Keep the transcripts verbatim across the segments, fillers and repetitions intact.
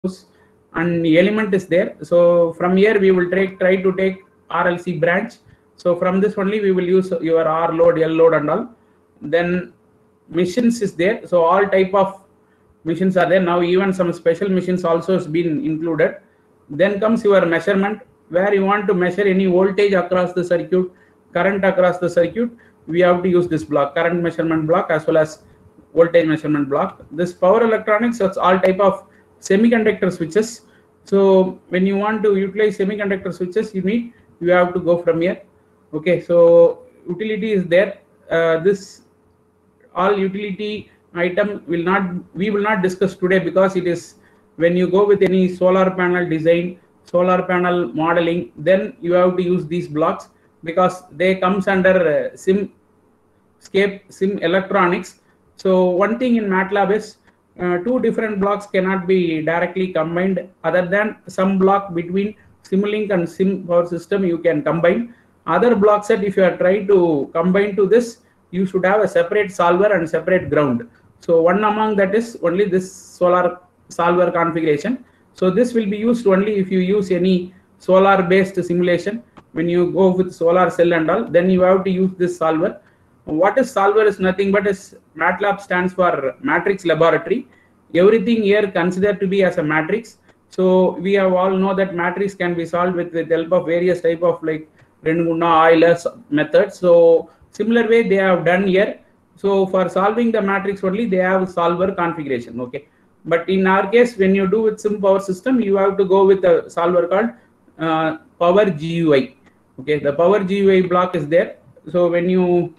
source and element is there. So from here we will take try to take R L C branch. So from this only we will use your R load, L load and all. Then machines is there. So all type of machines are there. Now even some special machines also has been included. Then comes your measurement, where you want to measure any voltage across the circuit, current across the circuit. We have to use this block, current measurement block as well as voltage measurement block. This power electronics, that's all type of semiconductor switches. So when you want to utilize semiconductor switches, you need you have to go from here. Okay, so utility is there. Uh, this all utility item will not we will not discuss today, because it is when you go with any solar panel design, solar panel modeling, then you have to use these blocks, because they comes under uh, SimScape, Sim Electronics. So one thing in MATLAB is uh, two different blocks cannot be directly combined, other than some block between Simulink and Sim Power System you can combine. Other block set, if you are trying to combine to this, you should have a separate solver and separate ground. So one among that is only this solar solver configuration. So this will be used only if you use any solar based simulation. When you go with solar cell and all, then you have to use this solver. What is solver is nothing but is MATLAB stands for matrix laboratory. Everything here considered to be as a matrix. So we have all know that matrix can be solved with with help of various type of like Renunna, Euler's methods. So similar way they have done here. So for solving the matrix only, they have solver configuration. Okay, but in our case, when you do with Sim Power System, you have to go with a solver called uh, Power G U I. Okay, the Power G U I block is there. So when you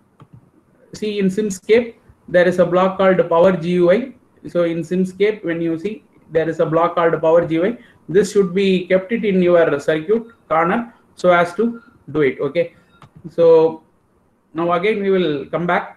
see in SimScape, there is a block called Power G U I. So in SimScape, when you see there is a block called Power G U I, this should be kept it in your circuit corner so as to do it. Okay, so now again we will come back.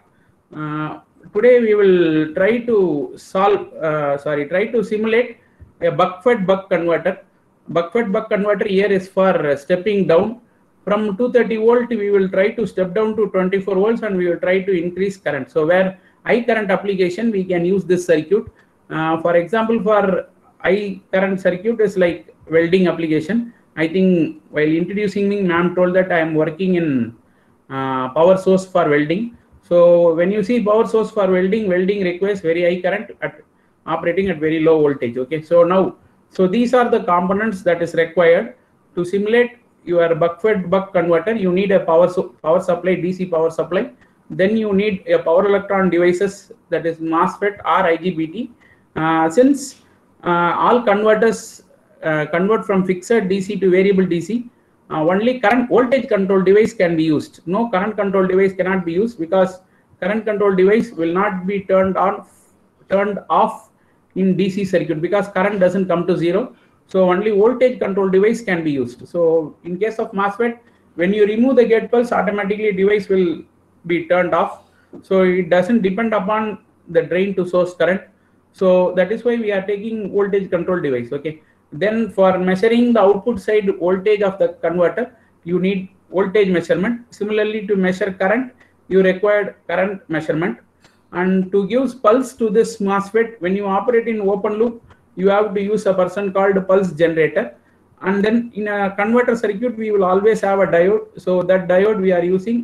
Uh, today we will try to solve, uh, sorry, try to simulate a buck-fed buck converter. Buck-fed buck converter here is for stepping down from two thirty volt. We will try to step down to twenty-four volts, and we will try to increase current. So where high current application, we can use this circuit. Uh, for example, for high current circuit is like welding application. I think while introducing me, ma'am told that I am working in uh, power source for welding. So when you see power source for welding, welding requires very high current at operating at very low voltage. Okay, so now, so these are the components that is required to simulate your buck-fed buck converter. You need a power so power supply, D C power supply. Then you need a power electron devices, that is MOSFET or I G B T. Uh, since uh, all converters uh, convert from fixed D C to variable D C, Uh, only current voltage control device can be used. No current control device cannot be used, because current control device will not be turned on, turned off in D C circuit, because current doesn't come to zero. So only voltage control device can be used. So in case of MOSFET, when you remove the gate pulse, automatically device will be turned off. So it doesn't depend upon the drain to source current. So that is why we are taking voltage control device. Okay. Then for measuring the output side voltage of the converter, you need voltage measurement. Similarly, to measure current, you require current measurement. And to give pulse to this MOSFET, when you operate in open loop, you have to use a person called pulse generator. And then in a converter circuit, we will always have a diode. So that diode we are using.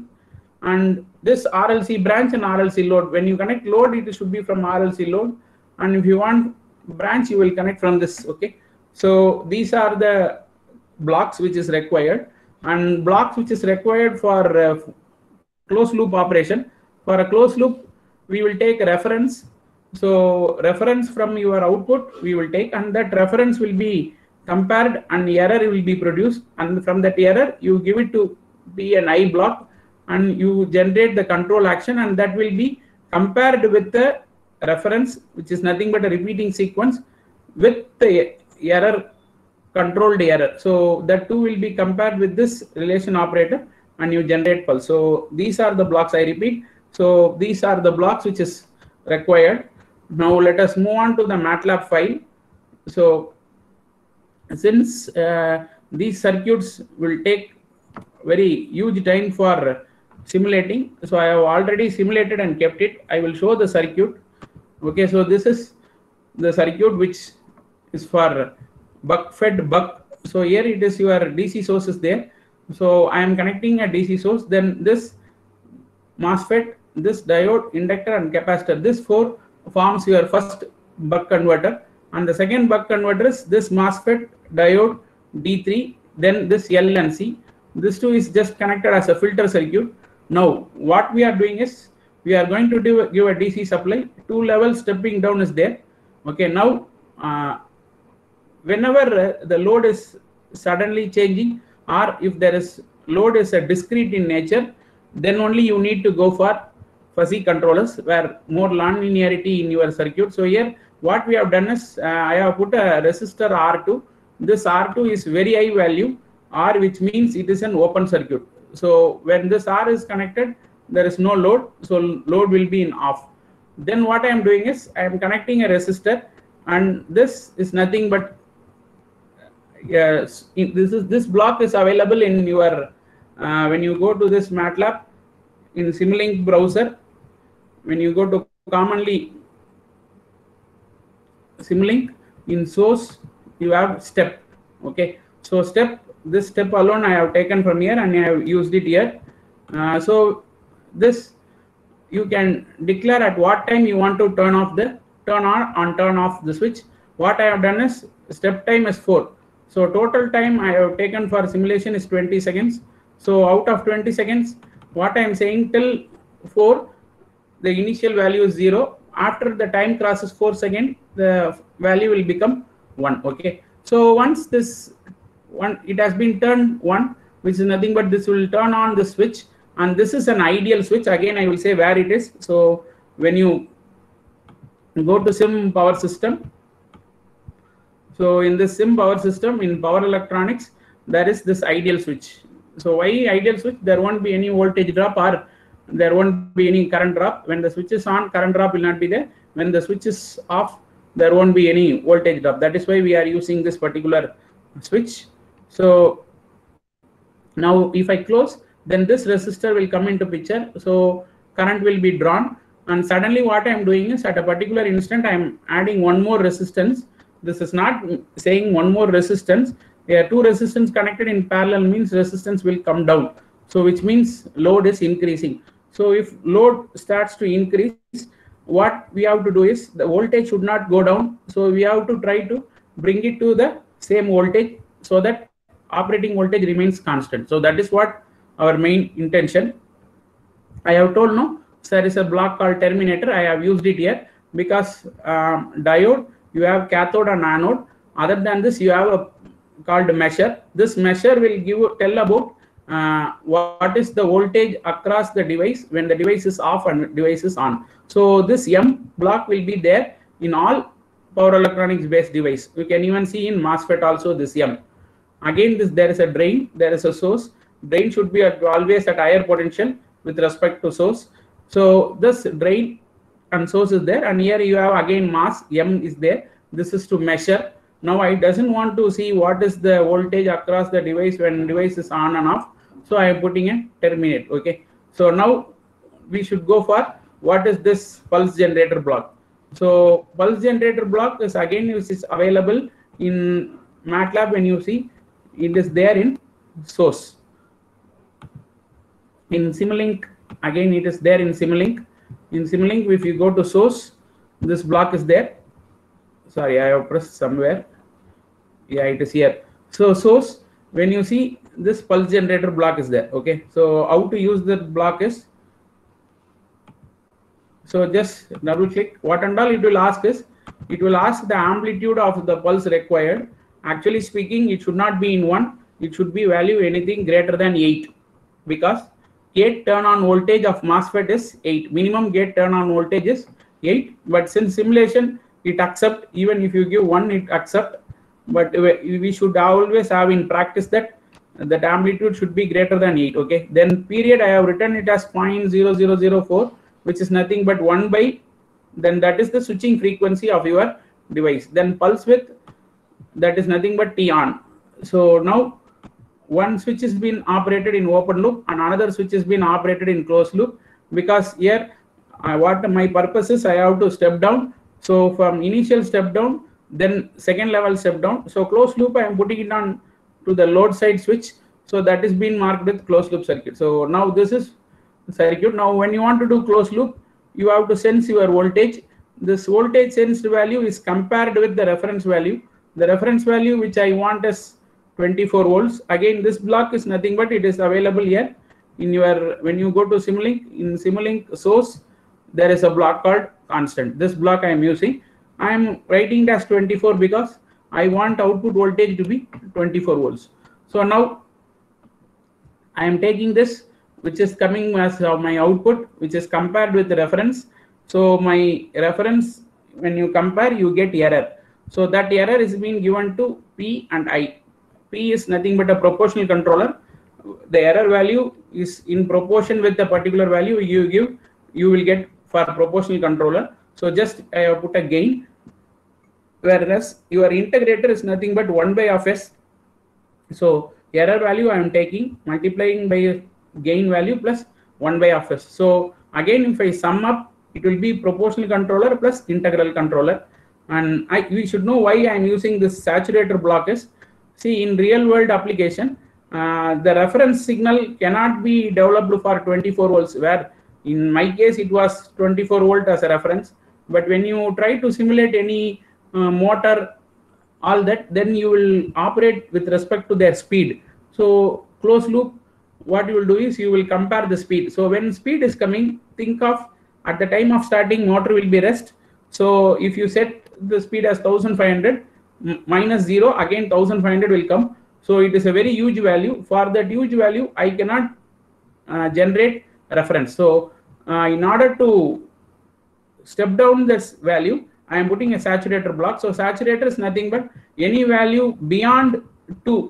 And this R L C branch and R L C load, when you connect load, it should be from R L C load. And if you want branch, you will connect from this. Okay. So these are the blocks which is required, and blocks which is required for uh, closed loop operation. For a closed loop, we will take a reference. So reference from your output we will take, and that reference will be compared and error will be produced. And from that error, you give it to be an I block, and you generate the control action, and that will be compared with the reference, which is nothing but a repeating sequence with the error, controlled error. So that too will be compared with this relation operator, and you generate pulse. So these are the blocks, I repeat. So these are the blocks which is required. Now let us move on to the MATLAB file. So since uh, these circuits will take very huge time for simulating, so I have already simulated and kept it. I will show the circuit. Okay, so this is the circuit which is for buck fed buck. So here it is your D C source is there. So I am connecting a D C source. Then this MOSFET, this diode, inductor, and capacitor. This four forms your first buck converter, and the second buck converter is this MOSFET, diode, D three, then this L and C. This two is just connected as a filter circuit. Now what we are doing is we are going to do, give a D C supply. Two levels stepping down is there. Okay, now uh, whenever uh, the load is suddenly changing, or if there is load is a discrete in nature, then only you need to go for fuzzy controllers where more non-linearity in your circuit. So here what we have done is uh, I have put a resistor R two. This R two is very high value R, which means it is an open circuit. So when this R is connected, there is no load, so load will be in off. Then what I am doing is I am connecting a resistor, and this is nothing but yes, this is this block is available in your uh, when you go to this MATLAB in Simulink browser. When you go to commonly Simulink in source, you have step. Okay, so step, this step alone I have taken from here and I have used it here. Uh, so this you can declare at what time you want to turn off the turn on and turn off the switch. What I have done is step time is four. So total time I have taken for simulation is twenty seconds. So out of twenty seconds, what I am saying till four, the initial value is zero. After the time crosses four seconds, the value will become one. Okay. So once this one, it has been turned one, which is nothing but this will turn on the switch, and this is an ideal switch. Again, I will say where it is. So when you go to sim power system, so in the sim power system in power electronics, there is this ideal switch. So why ideal switch? There won't be any voltage drop, or there won't be any current drop. When the switch is on, current drop will not be there. When the switch is off, there won't be any voltage drop. That is why we are using this particular switch. So now if I close, then this resistor will come into picture. So current will be drawn, and suddenly what I am doing is at a particular instant I am adding one more resistance. This is not saying one more resistance. There are two resistance connected in parallel, means resistance will come down. So which means load is increasing. So if load starts to increase, what we have to do is the voltage should not go down. So we have to try to bring it to the same voltage so that operating voltage remains constant. So that is what our main intention. I have told no, so there is a block called terminator. I have used it here because um, diode, you have cathode and anode. Other than this, you have a called measure. This measure will give tell about uh, what is the voltage across the device when the device is off and device is on. So this M block will be there in all power electronics based device. You can even see in MOSFET also this M. Again, this there is a drain, there is a source. Drain should be at, always at higher potential with respect to source. So this drain and source is there, and here you have again mass M is there. This is to measure. Now I doesn't want to see what is the voltage across the device when device is on and off. So I am putting a terminate. Okay. So now we should go for what is this pulse generator block. So pulse generator block is again which is available in MATLAB. When you see it is there in source. In Simulink, again it is there in Simulink. In Simulink, if you go to source, this block is there. Sorry, I have pressed somewhere. Yeah, it is here. So source, when you see this pulse generator block is there. Okay, so how to use the block is, so just double click. What and all it will ask is, it will ask the amplitude of the pulse required. Actually speaking, it should not be in one. It should be value anything greater than eight, because gate turn on voltage of MOSFET is eight. Minimum gate turn on voltage is eight. But since simulation, it accept, even if you give one, it accept. But we should always have in practice that that amplitude should be greater than eight. Okay. Then period, I have written it as zero point zero zero zero four, which is nothing but one by, then that is the switching frequency of your device. Then pulse width, that is nothing but T on. So now one switch has been operated in open loop and another switch has been operated in closed loop, because here uh, what my purpose is, I have to step down. So from initial step down, then second level step down. So closed loop, I am putting it on to the load side switch. So that is being marked with closed loop circuit. So now this is circuit. Now when you want to do closed loop, you have to sense your voltage. This voltage sensed value is compared with the reference value. The reference value which I want is twenty-four volts. Again, this block is nothing but it is available here in your, when you go to Simulink, in Simulink source, there is a block called constant. This block I am using. I am writing it as twenty-four because I want output voltage to be twenty-four volts. So now I am taking this, which is coming as my output, which is compared with the reference. So my reference, when you compare, you get error. So that error is being given to P and I. P is nothing but a proportional controller. The error value is in proportion with the particular value you give, you will get for proportional controller. So just I have put a gain, whereas your integrator is nothing but one by of S. So error value I am taking, multiplying by gain value plus one by of S. So again, if I sum up, it will be proportional controller plus integral controller. And I, we should know why I am using this saturator block is, see, in real world application, uh, the reference signal cannot be developed for twenty-four volts, where in my case it was twenty-four volt as a reference. But when you try to simulate any uh, motor, all that, then you will operate with respect to their speed. So closed loop, what you will do is you will compare the speed. So when speed is coming, think of at the time of starting, motor will be rest. So if you set the speed as one thousand five hundred minus zero, again one thousand five hundred will come. So it is a very huge value. For that huge value, I cannot uh, generate reference. So uh, in order to step down this value, I am putting a saturator block. So saturator is nothing but any value beyond two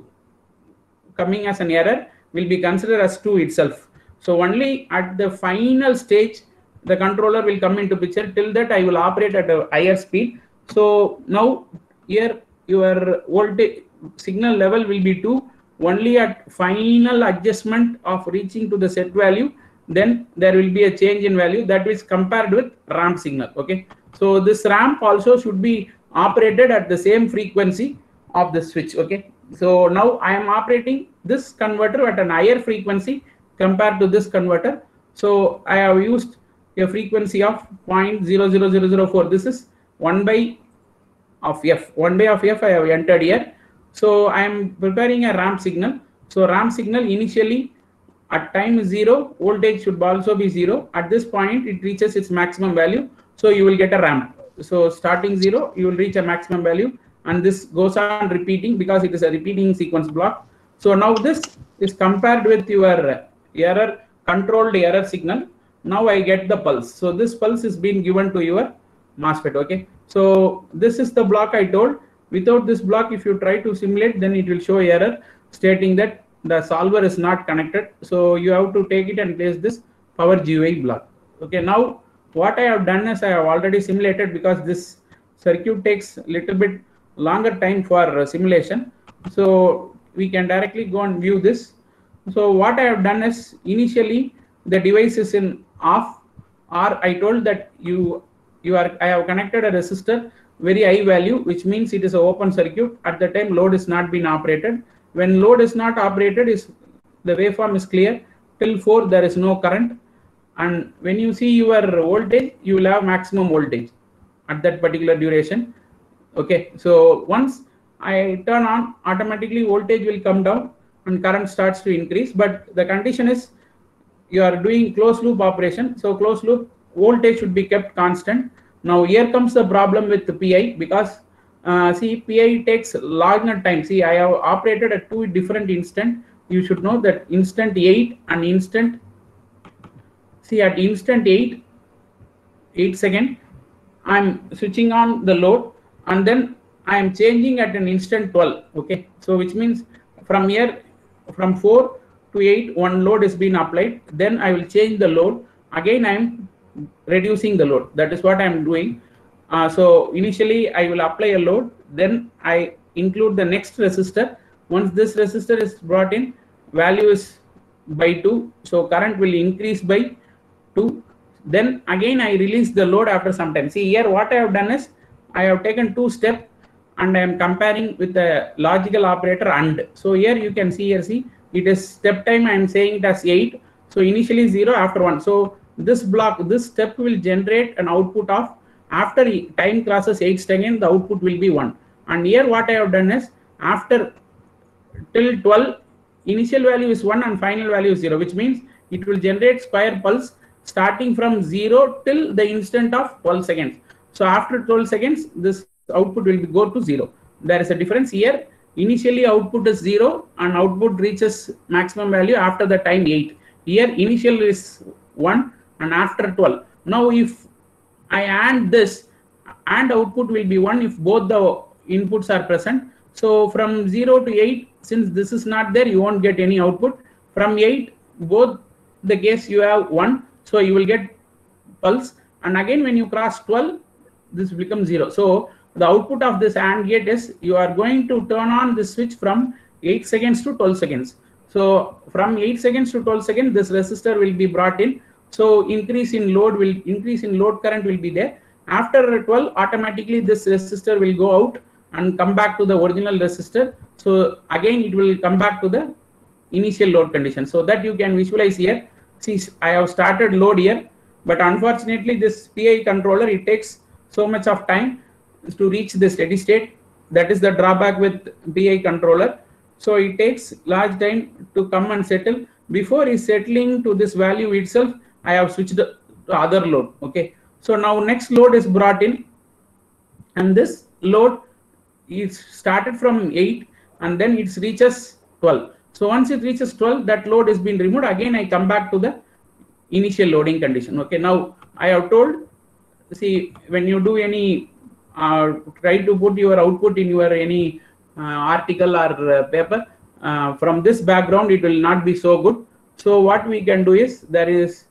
coming as an error will be considered as two itself. So only at the final stage, the controller will come into picture. Till that, I will operate at a higher speed. So now here your voltage signal level will be two. Only at final adjustment of reaching to the set value, then there will be a change in value that is compared with ramp signal. Okay. So this ramp also should be operated at the same frequency of the switch. Okay. So now I am operating this converter at an higher frequency compared to this converter. So I have used a frequency of zero point zero zero zero zero four. This is one by of F. one by of F I have entered here. So I am preparing a ramp signal. So ramp signal initially at time zero, voltage should also be zero. At this point, it reaches its maximum value. So you will get a ramp. So starting zero, you will reach a maximum value. And this goes on repeating because it is a repeating sequence block. So now this is compared with your error, controlled error signal. Now I get the pulse. So this pulse is being given to your MOSFET. Okay. So this is the block I told. Without this block, if you try to simulate, then it will show error stating that the solver is not connected. So you have to take it and place this power G U I block. Okay. Now what I have done is I have already simulated because this circuit takes a little bit longer time for simulation. So we can directly go and view this. So what I have done is initially the device is in off, or I told that you you are I have connected a resistor very high value, which means it is an open circuit. At the time load is not being operated. When load is not operated, is the waveform is clear. Till four there is no current, and when you see your voltage, you will have maximum voltage at that particular duration. Okay, so once I turn on, automatically voltage will come down and current starts to increase. But the condition is you are doing closed loop operation. So closed loop voltage should be kept constant. Now here comes the problem with the P I, because uh, see, P I takes longer time. See, I have operated at two different instant. You should know that instant eight and instant. See, at instant eight, eight second, I'm switching on the load, and then I am changing at an instant twelve. Okay, so which means from here, from four to eight, one load is being applied. Then I will change the load. Again, I am reducing the load. That is what I am doing. Uh, so initially, I will apply a load. Then I include the next resistor. Once this resistor is brought in, value is by two. So current will increase by two. Then again, I release the load after some time. See here, what I have done is I have taken two steps. and I am comparing with the logical operator AND. So here you can see here, see, it is step time, I am saying it as eight. So initially zero, after one. So this block, this step will generate an output of, after time crosses eight seconds, the output will be one. And here what I have done is, after till twelve, initial value is one and final value is zero, which means it will generate square pulse starting from zero till the instant of twelve seconds. So after twelve seconds, this output will be go to zero. There is a difference here. Initially output is zero and output reaches maximum value after the time eight. Here initial is one and after twelve. Now if I add this, and output will be one if both the inputs are present. So from zero to eight, since this is not there, you won't get any output. From eight, both the case you have one, so you will get pulse. And again when you cross twelve, this becomes zero. So the output of this AND gate is, you are going to turn on the switch from eight seconds to twelve seconds. So from eight seconds to twelve seconds, this resistor will be brought in. So increase in load will increase in load current will be there. After twelve, automatically this resistor will go out and come back to the original resistor. So again it will come back to the initial load condition. So that you can visualize here. See, I have started load here, but unfortunately this P I controller, it takes so much of time to reach the steady state. That is the drawback with P I controller. So it takes large time to come and settle. Before is settling to this value itself, I have switched to other load. Okay. So now next load is brought in, and this load is started from eight and then it reaches twelve. So once it reaches twelve, that load is been removed. Again, I come back to the initial loading condition. Okay. Now I have told, see, when you do any uh, try to put your output in your any uh, article or uh, paper, uh, from this background, it will not be so good. So what we can do is, there is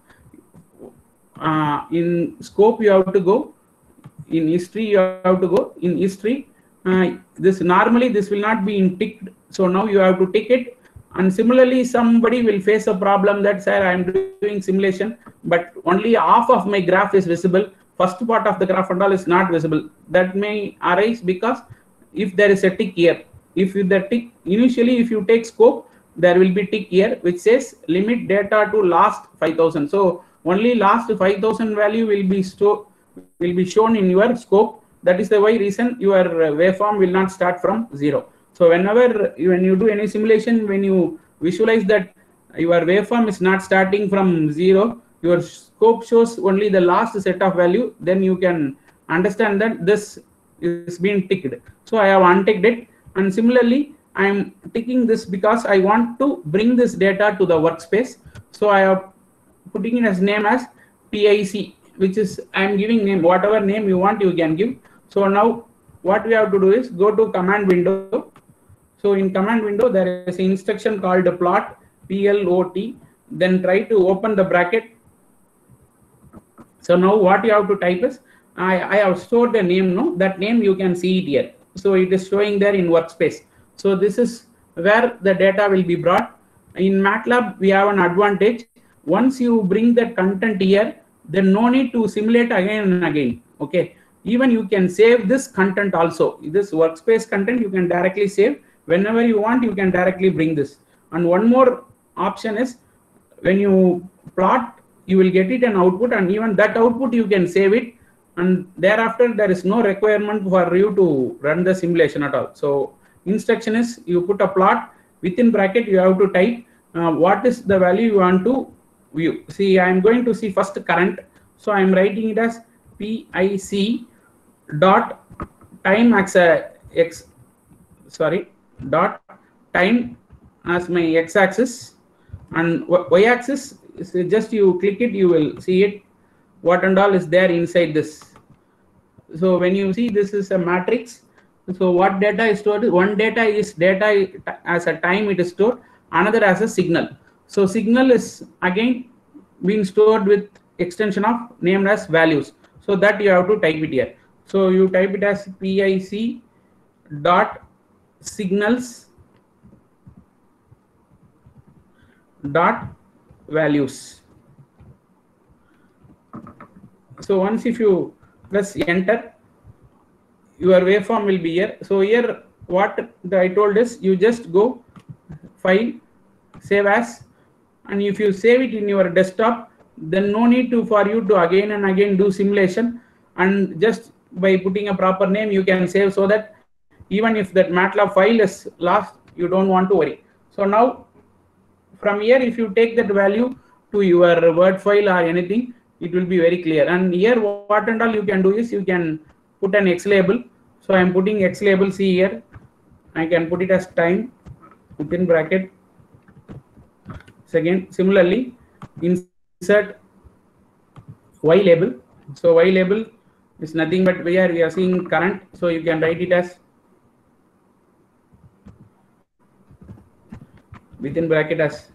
uh, in scope you have to go, in history you have to go, in history uh, this normally this will not be in ticked. So now you have to tick it. And similarly, somebody will face a problem that, sir, I am doing simulation, but only half of my graph is visible. First part of the graph and all is not visible. That may arise because if there is a tick here, if you the tick initially, if you take scope, there will be tick here which says limit data to last five thousand. So only last five thousand value will be sto will be shown in your scope. That is the why reason your waveform will not start from zero. So whenever when you do any simulation, when you visualize that your waveform is not starting from zero, your scope shows only the last set of value, then you can understand that this is being ticked. So I have unticked it, and similarly I am ticking this because I want to bring this data to the workspace. So I am putting it as name as P I C, which is I am giving name, whatever name you want you can give. So now what we have to do is go to command window. So in command window, there is an instruction called plot, P L O T. Then try to open the bracket. So now what you have to type is, I, I have stored the name, no, that name you can see it here. So it is showing there in workspace. So this is where the data will be brought. In MATLAB, we have an advantage. Once you bring that content here, then no need to simulate again and again. Okay. Even you can save this content also. This workspace content you can directly save. Whenever you want, you can directly bring this. And one more option is, when you plot, you will get it an output, and even that output you can save it, and thereafter there is no requirement for you to run the simulation at all. So instruction is, you put a plot, within bracket you have to type uh, what is the value you want to view. See, I am going to see first current, so I am writing it as P I C dot time as a x sorry dot time as my x-axis, and y-axis is just you click it, you will see it what and all is there inside this. So when you see, this is a matrix. So what data is stored? One data is data as a time it is stored, another as a signal. So signal is again being stored with extension of named as values. So that you have to type it here. So you type it as P I C dot signals dot values. So once if you press enter, your waveform will be here. So here what the, I told is you just go file, save as, and if you save it in your desktop, then no need to for you to again and again do simulation, and just by putting a proper name you can save, so that even if that MATLAB file is lost, you don't want to worry. So now from here, if you take that value to your Word file or anything, it will be very clear. And here what and all you can do is you can put an X label. So I am putting X label, see here, I can put it as time within bracket. Second, similarly insert Y label. So Y label is nothing but where we are seeing current, so you can write it as within bracket as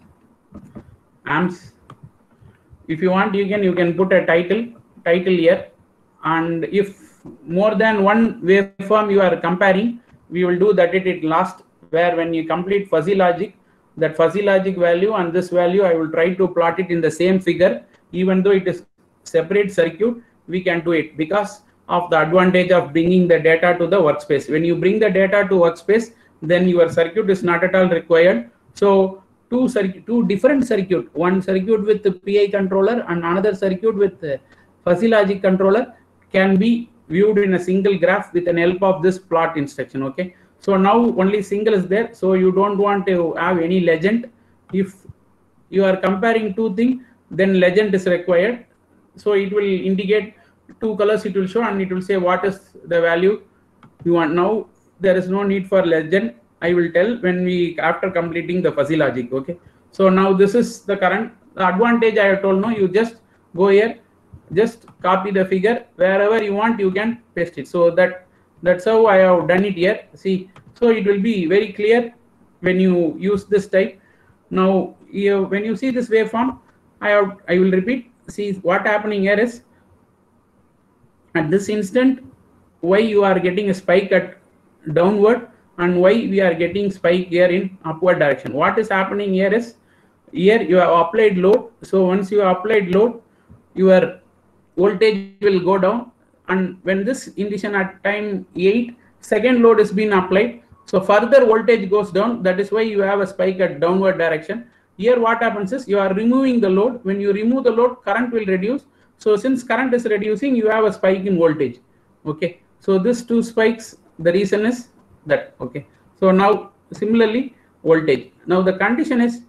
amps. If you want, you can you can put a title title here, and if more than one waveform you are comparing, we will do that at it last, where when you complete fuzzy logic, that fuzzy logic value and this value I will try to plot it in the same figure. Even though it is separate circuit, we can do it because of the advantage of bringing the data to the workspace. When you bring the data to workspace, then your circuit is not at all required. So two circuit, two different circuit, one circuit with the P I controller and another circuit with the fuzzy logic controller can be viewed in a single graph with the help of this plot instruction. Okay, so now only single is there, so you don't want to have any legend. If you are comparing two things, then legend is required. So it will indicate two colors, it will show, and it will say what is the value you want. Now there is no need for legend, I will tell when we after completing the fuzzy logic. Okay, so now this is the current. The advantage I have told, no, you just go here, just copy the figure, wherever you want you can paste it. So that that's how I have done it here. See, so it will be very clear when you use this type. Now you, when you see this waveform, I have I will repeat. See what happening here is at this instant why you are getting a spike at downward and why we are getting spike here in upward direction. What is happening here is here you have applied load. So once you have applied load, your voltage will go down, and when this indication at time eight, second load is being applied, so further voltage goes down. That is why you have a spike at downward direction. Here what happens is you are removing the load. When you remove the load, current will reduce. So since current is reducing, you have a spike in voltage. Okay, so this two spikes, the reason is that. Okay, so now similarly voltage. Now the condition is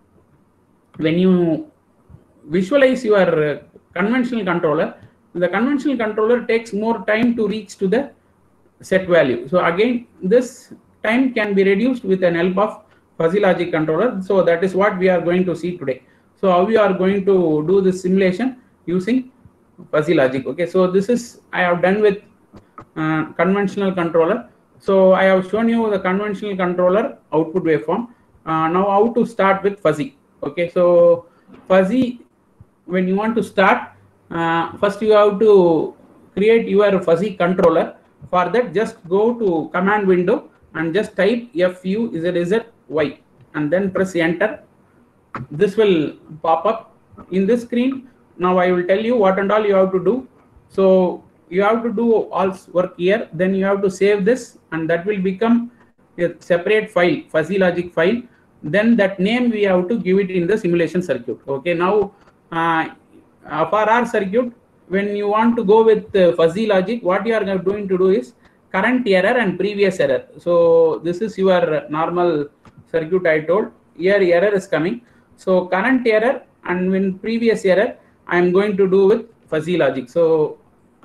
when you visualize your uh, conventional controller, the conventional controller takes more time to reach to the set value. So again, this time can be reduced with an help of fuzzy logic controller. So that is what we are going to see today. So how we are going to do this simulation using fuzzy logic. Okay, so this is I have done with uh, conventional controller. So I have shown you the conventional controller output waveform. Uh, now how to start with fuzzy. Okay, so fuzzy, when you want to start, uh, first you have to create your fuzzy controller. For that, just go to command window and just type F U Z Z Y and then press enter. This will pop up in this screen. Now I will tell you what and all you have to do. So you have to do all work here, then you have to save this, and that will become a separate file, fuzzy logic file. Then that name we have to give it in the simulation circuit. Okay, now uh, for our circuit, when you want to go with uh, fuzzy logic, what you are going to do is current error and previous error. So this is your normal circuit I told. Here error is coming. So current error and when previous error, I am going to do with fuzzy logic. So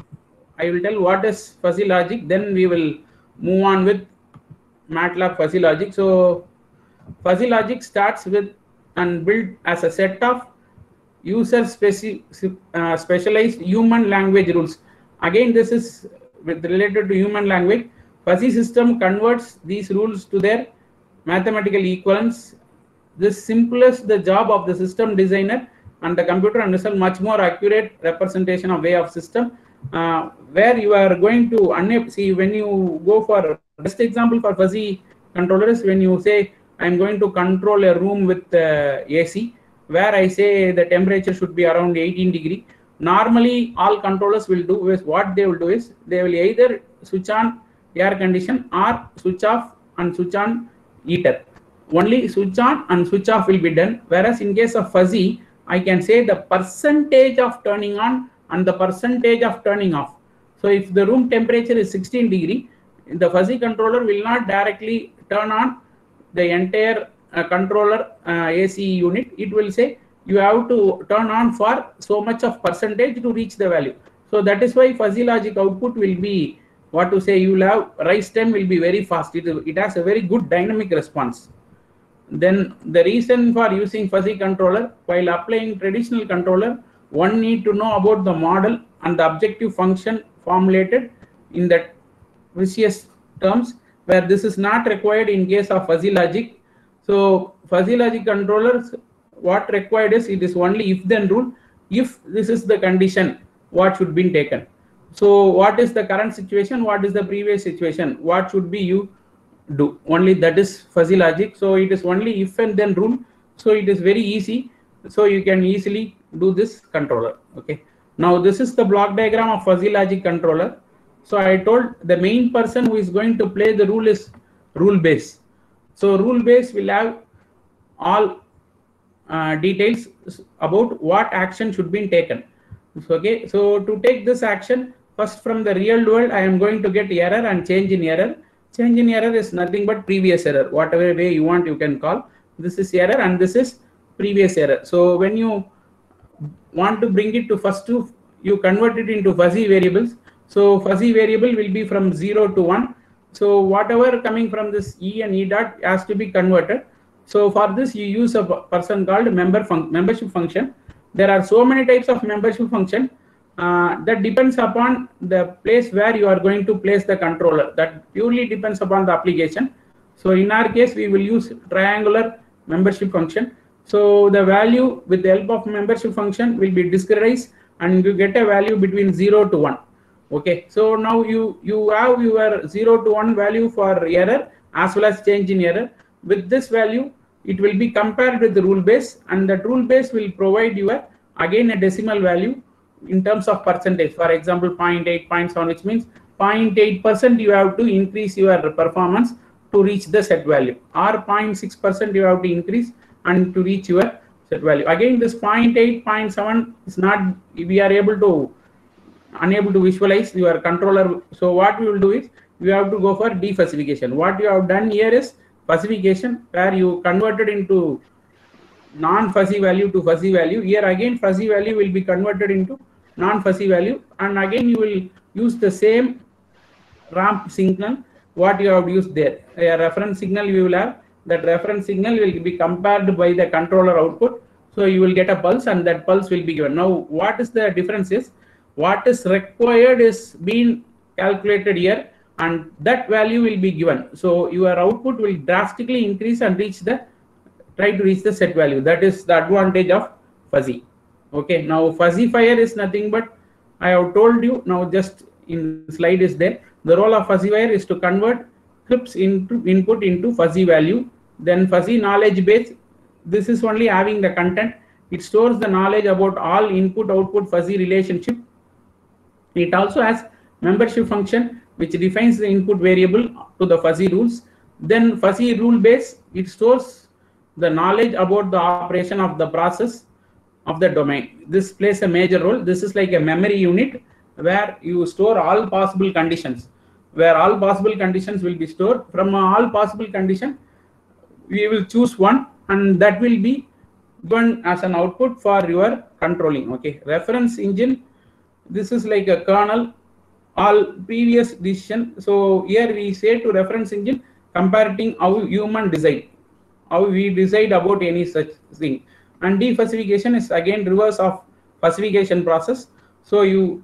I will tell what is fuzzy logic, then we will move on with MATLAB fuzzy logic. So fuzzy logic starts with and built as a set of user speci uh, specialized human language rules. Again, this is with related to human language. Fuzzy system converts these rules to their mathematical equivalents. This simplifies the job of the system designer and the computer and result much more accurate representation of way of system. Uh, where you are going to enable, see when you go for best example for fuzzy controllers, when you say I am going to control a room with uh, A C, where I say the temperature should be around eighteen degree. Normally all controllers will do is what they will do is they will either switch on air condition or switch off and switch on heater. Only switch on and switch off will be done. Whereas in case of fuzzy, I can say the percentage of turning on and the percentage of turning off. So if the room temperature is sixteen degree, the fuzzy controller will not directly turn on the entire uh, controller uh, A C unit. It will say you have to turn on for so much of percentage to reach the value. So that is why fuzzy logic output will be, what to say, you will have rise time will be very fast. It, it has a very good dynamic response. Then the reason for using fuzzy controller, while applying traditional controller, one need to know about the model and the objective function formulated in that precious terms, where this is not required in case of fuzzy logic. So fuzzy logic controllers, what required is it is only if then rule. If this is the condition, what should be taken. So what is the current situation? What is the previous situation? What should be you do? Only that is fuzzy logic. So it is only if and then rule. So it is very easy. So you can easily do this controller. Okay. Now this is the block diagram of fuzzy logic controller. So I told the main person who is going to play the rule is rule base. So rule base will have all uh, details about what action should be taken. Okay. So to take this action, first from the real world, I am going to get error and change in error. Change in error is nothing but previous error. Whatever way you want, you can call. This is error and this is previous error. So when you want to bring it to first two, you convert it into fuzzy variables. So fuzzy variable will be from zero to one. So whatever coming from this E and E dot has to be converted. So for this you use a person called member fun membership function. There are so many types of membership function uh, that depends upon the place where you are going to place the controller. That purely depends upon the application. So in our case, we will use triangular membership function. So the value with the help of membership function will be discretized and you get a value between zero to one. Okay, so now you you have your zero to one value for error as well as change in error. With this value, it will be compared with the rule base, and that rule base will provide you a, again a decimal value in terms of percentage. For example, zero point eight, zero point seven, which means zero point eight percent you have to increase your performance to reach the set value, or zero point six percent you have to increase and to reach your set value. Again, this zero point eight, zero point seven is not, we are able to unable to visualize your controller. So what we will do is we have to go for defuzzification. What you have done here is fuzzification, where you converted into non-fuzzy value to fuzzy value. Here again fuzzy value will be converted into non-fuzzy value, and again you will use the same ramp signal what you have used there. A reference signal you will have, that reference signal will be compared by the controller output. So you will get a pulse and that pulse will be given. Now what is the difference is, what is required is being calculated here and that value will be given. So your output will drastically increase and reach the, try to reach the set value. That is the advantage of fuzzy. Okay, now fuzzifier is nothing but, I have told you, now just in slide is there. The role of fuzzifier is to convert scripts into input into fuzzy value. Then fuzzy knowledge base, this is only having the content. It stores the knowledge about all input output fuzzy relationship. It also has membership function which defines the input variable to the fuzzy rules. Then fuzzy rule base, it stores the knowledge about the operation of the process of the domain. This plays a major role. This is like a memory unit where you store all possible conditions, where all possible conditions will be stored. From all possible condition, we will choose one and that will be given as an output for your controlling. Okay, reference engine, this is like a kernel, all previous decision. So here we say to reference engine, comparing how human decide, how we decide about any such thing. And defuzzification is again reverse of fuzzification process. So you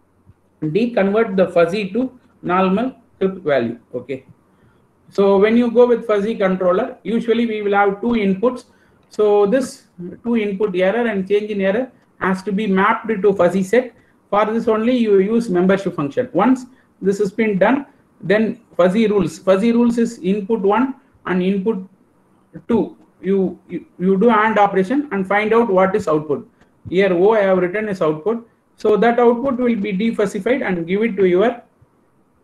deconvert the fuzzy to normal script value. Okay. So when you go with fuzzy controller, usually we will have two inputs. So this two input error and change in error has to be mapped to fuzzy set. For this only you use membership function. Once this has been done, then fuzzy rules. Fuzzy rules is input one and input two. You, you, you do AND operation and find out what is output. Here O I have written is output. So that output will be defuzzified and give it to your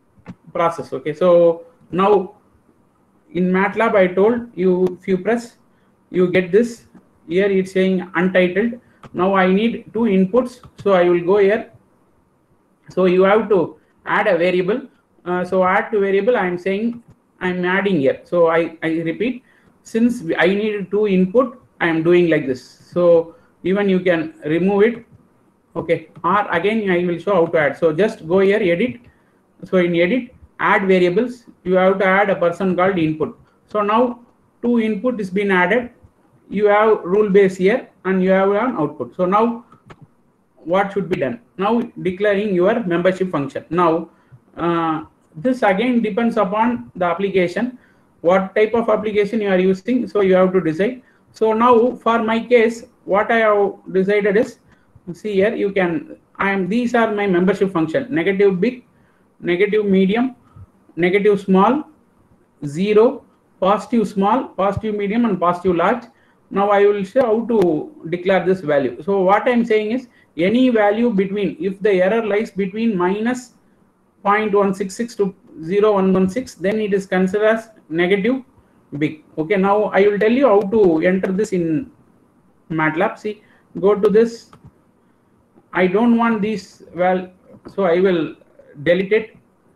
process. Okay, so now in MATLAB I told you, if you press, you get this. Here it's saying untitled. Now I need two inputs, so I will go here. So you have to add a variable. Uh, so add to variable, I am saying I'm adding here. So I, I repeat, since I need two input, I am doing like this. So even you can remove it. Okay, or again I will show how to add. So just go here, edit. So in edit, add variables, you have to add a person called input. So now two input is been added. You have rule base here and you have an output. So now what should be done? Now declaring your membership function. Now uh, this again depends upon the application, what type of application you are using. So you have to decide. So now for my case, what I have decided is, see here, you can, I am, these are my membership function: negative big, negative medium, negative small, zero, positive small, positive medium, and positive large. Now I will show how to declare this value. So what I am saying is, any value between, if the error lies between minus zero point one six six to zero point one one six, then it is considered as negative big. Okay, now I will tell you how to enter this in MATLAB. See, go to this. I don't want these, well, so I will delete it.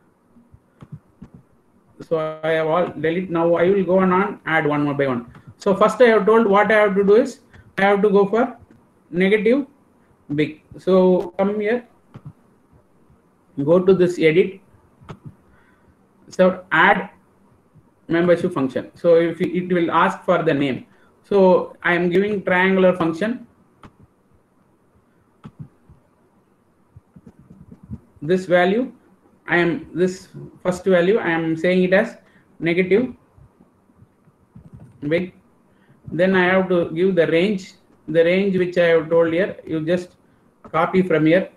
So I have all delete. Now I will go on and add one more by one. So first I have told what I have to do is, I have to go for negative big. So come here, go to this edit. So add membership function. So if it will ask for the name. So I am giving triangular function. This value, I am, this first value, I am saying it as negative big. Then I have to give the range, the range which I have told here, you just copy from here.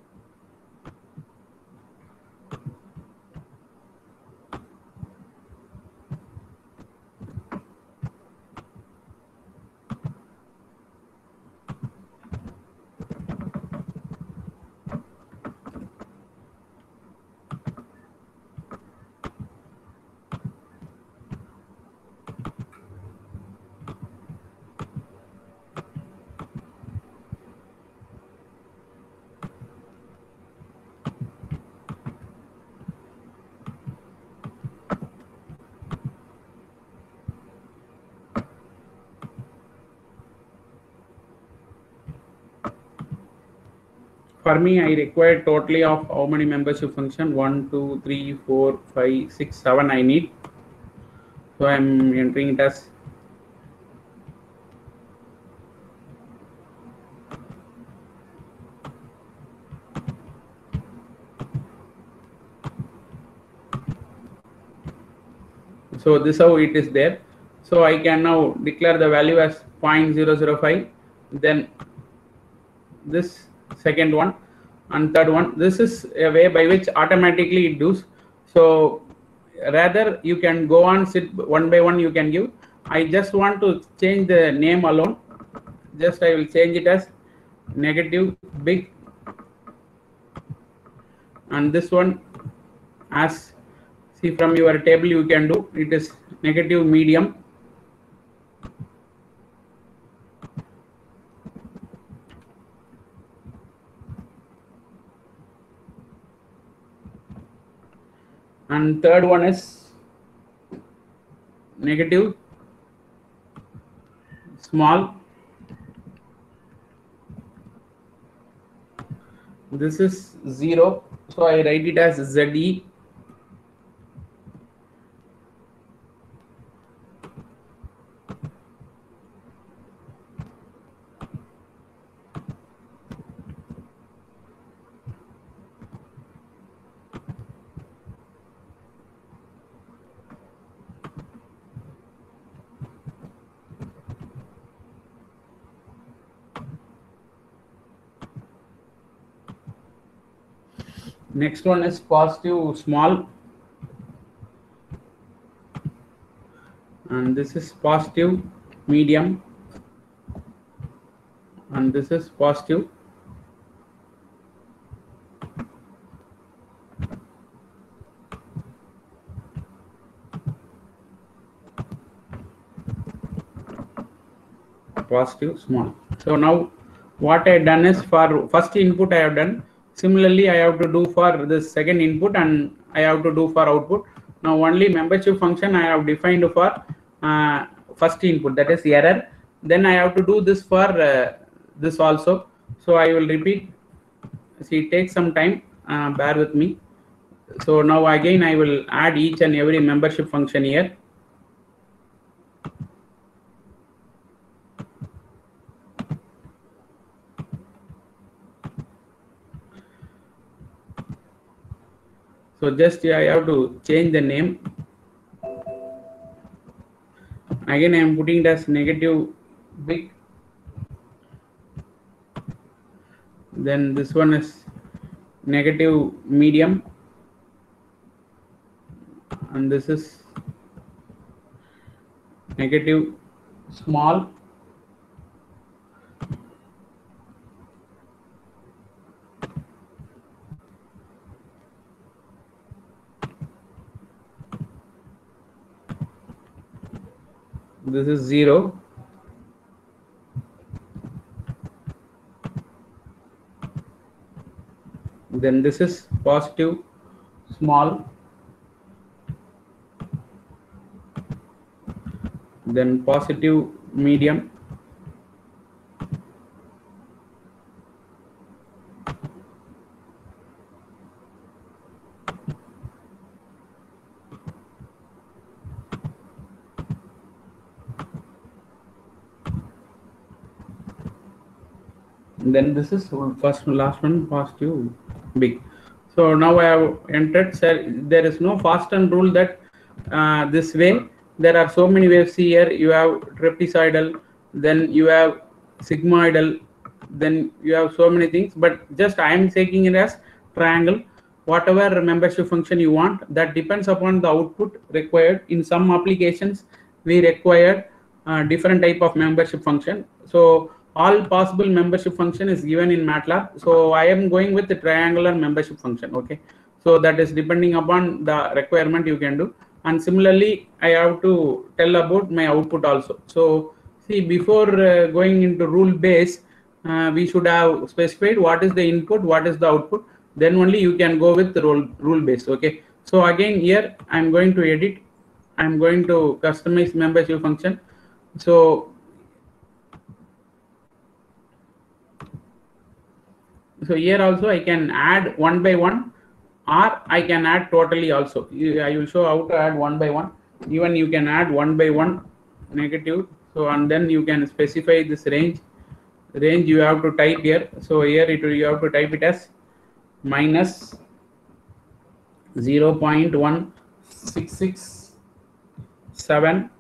For me, I require totally of how many membership function? One, two, three, four, five, six, seven. I need. So I am entering it as so. This how it is there. So I can now declare the value as zero point zero zero five. Then this second one and third one, this is a way by which automatically it does. So rather you can go on, sit one by one, you can give. I just want to change the name alone. Just I will change it as negative big, and this one as, see from your table you can do, it is negative medium. And third one is negative small. This is zero, so I write it as Z E. Next one is positive small, and this is positive medium, and this is positive positive, small. So now what I have done is for first input I have done. Similarly, I have to do for this second input and I have to do for output. Now only membership function I have defined for uh, first input, that is error. Then I have to do this for uh, this also. So I will repeat. See, it takes some time. Uh, bear with me. So now again I will add each and every membership function here. So just I have to change the name. Again I am putting it as negative big. Then this one is negative medium. And this is negative small. This is zero. Then this is positive small. Then positive medium. Then this is first last one, positive big. So now I have entered. Sir, there is no Foston rule that uh, this way. There are so many waves here. You have trapezoidal, then you have sigmoidal, then you have so many things. But just I am taking it as triangle. Whatever membership function you want, that depends upon the output required. In some applications, we require uh, different type of membership function. So all possible membership function is given in MATLAB. So I am going with the triangular membership function. Okay. So that is depending upon the requirement you can do. And similarly, I have to tell about my output also. So see, before uh, going into rule base, uh, we should have specified what is the input, what is the output. Then only you can go with the rule, rule base. Okay. So again, here I'm going to edit. I'm going to customize membership function. So So here also I can add one by one, or I can add totally also. I will show how to add one by one. Even you can add one by one negative. So and then you can specify this range. Range you have to type here. So here it will, you have to type it as minus zero point one six six seven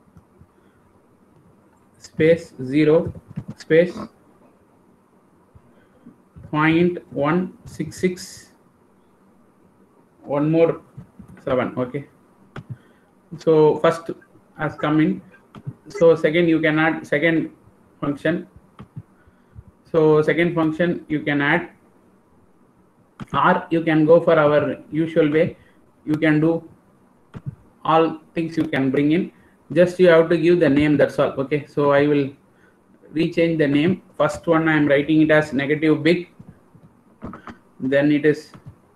space zero space zero point one six six, one more seven. Okay. So first has come in. So second you can add second function. So second function you can add, or you can go for our usual way. You can do all things you can bring in. Just you have to give the name, that's all. Okay. So I will rechange the name. First one I am writing it as negative big. Then it is,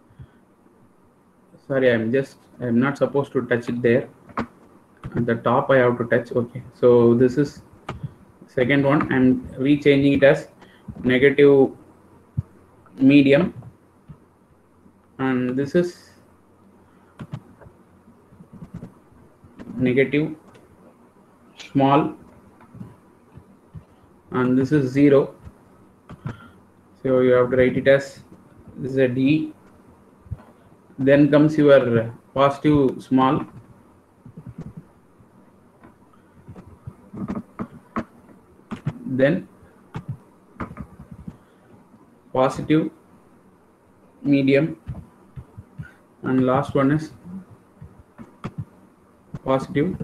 sorry, I'm just, I'm not supposed to touch it there. At the top I have to touch. Okay. So this is second one. I'm rechanging it as negative medium. And this is negative small. And this is zero. So you have to write it as Z E. Then comes your positive small. Then positive medium. And last one is positive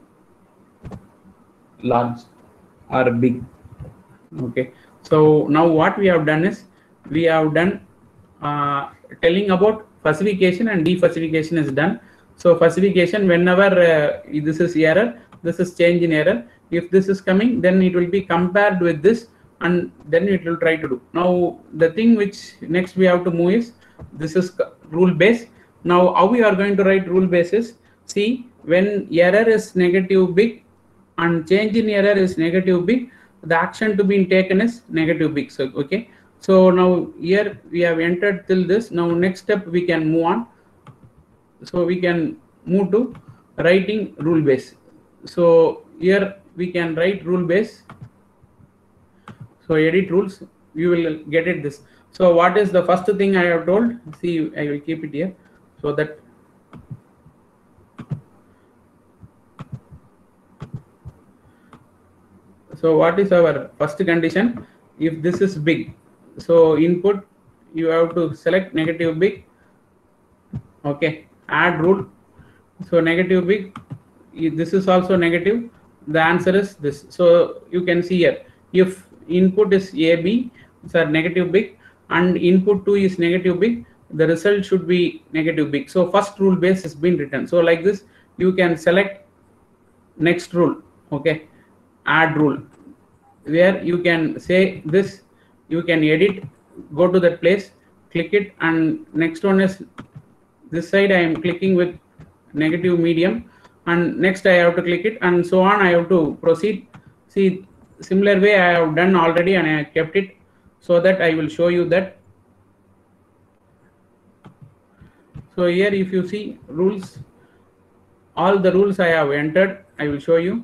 large or big. Okay. So now what we have done is we have done uh, telling about falsification and defalsification is done. So falsification, whenever uh, this is error, this is change in error. If this is coming, then it will be compared with this, and then it will try to do. Now the thing which next we have to move is, this is rule base. Now how we are going to write rule bases? See, when error is negative big and change in error is negative big, the action to be taken is negative big. So okay, so now here we have entered till this. Now next step we can move on. So we can move to writing rule base. So here we can write rule base. So edit rules, you will get it this. So what is the first thing I have told? See, I will keep it here so that so what is our first condition? If this is big, so input you have to select negative big. Okay, add rule. So negative big, this is also negative. The answer is this. So you can see here, if input is A B, so negative big, and input two is negative big, the result should be negative big. So first rule base has been written. So like this, you can select next rule. Okay, add rule, where you can say this, you can edit, go to that place, click it, and next one is this side. I am clicking with negative medium, and next I have to click it, and so on. I have to proceed. See, similar way I have done already, and I kept it so that I will show you that. So here if you see rules, all the rules I have entered, I will show you.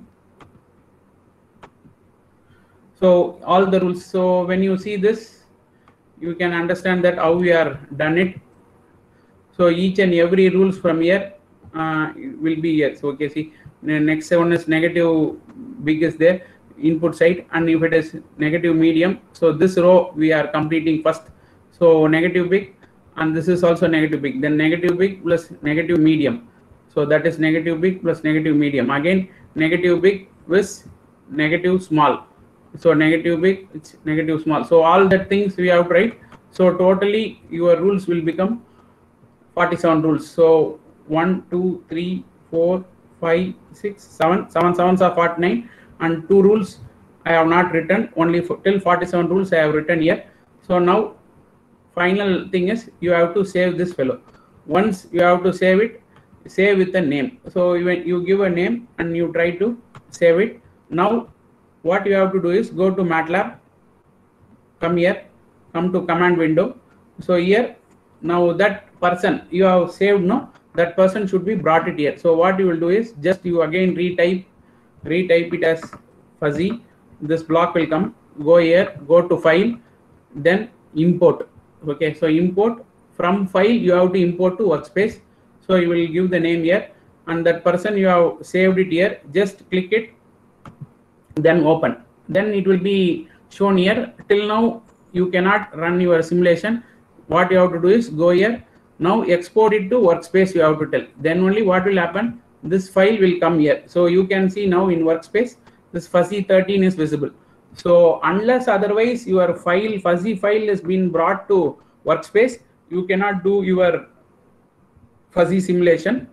So all the rules. So when you see this, you can understand that how we are done it. So each and every rules from here uh, will be here. So okay, see, the next one is negative big is there, input side, and if it is negative medium, so this row we are completing first. So negative big, and this is also negative big, then negative big plus negative medium. So that is negative big plus negative medium. Again negative big with negative small. So negative big, it's negative small. So all that things we have to write. So totally your rules will become forty-seven rules. So one, two, three, four, five, six, seven, seven sevens are forty-nine, and two rules I have not written. Only for, till forty-seven rules I have written here. So now final thing is, you have to save this fellow. Once you have to save it, save with a name. So when you give a name and you try to save it, now what you have to do is go to MATLAB, come here, come to command window. So here, now that person you have saved, no, that person should be brought it here. So what you will do is, just you again retype, retype it as fuzzy. This block will come, go here, go to file, then import. Okay, so import from file, you have to import to workspace. So you will give the name here, and that person you have saved it here, just click it, then open. Then it will be shown here. Till now you cannot run your simulation. What you have to do is go here, now export it to workspace, you have to tell. Then only what will happen, this file will come here. So you can see now in workspace, this fuzzy thirteen is visible. So unless otherwise your file, fuzzy file is been brought to workspace, you cannot do your fuzzy simulation.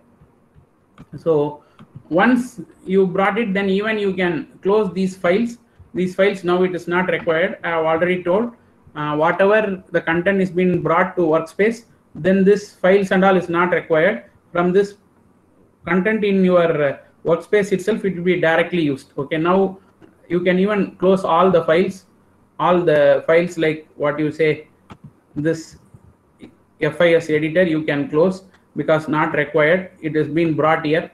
So once you brought it, then even you can close these files. These files now it is not required. I have already told, uh, whatever the content is being brought to workspace, then this files and all is not required. From this content in your uh, workspace itself, it will be directly used. Okay, now you can even close all the files, all the files like what you say, this F I S editor you can close because not required. It has been brought here.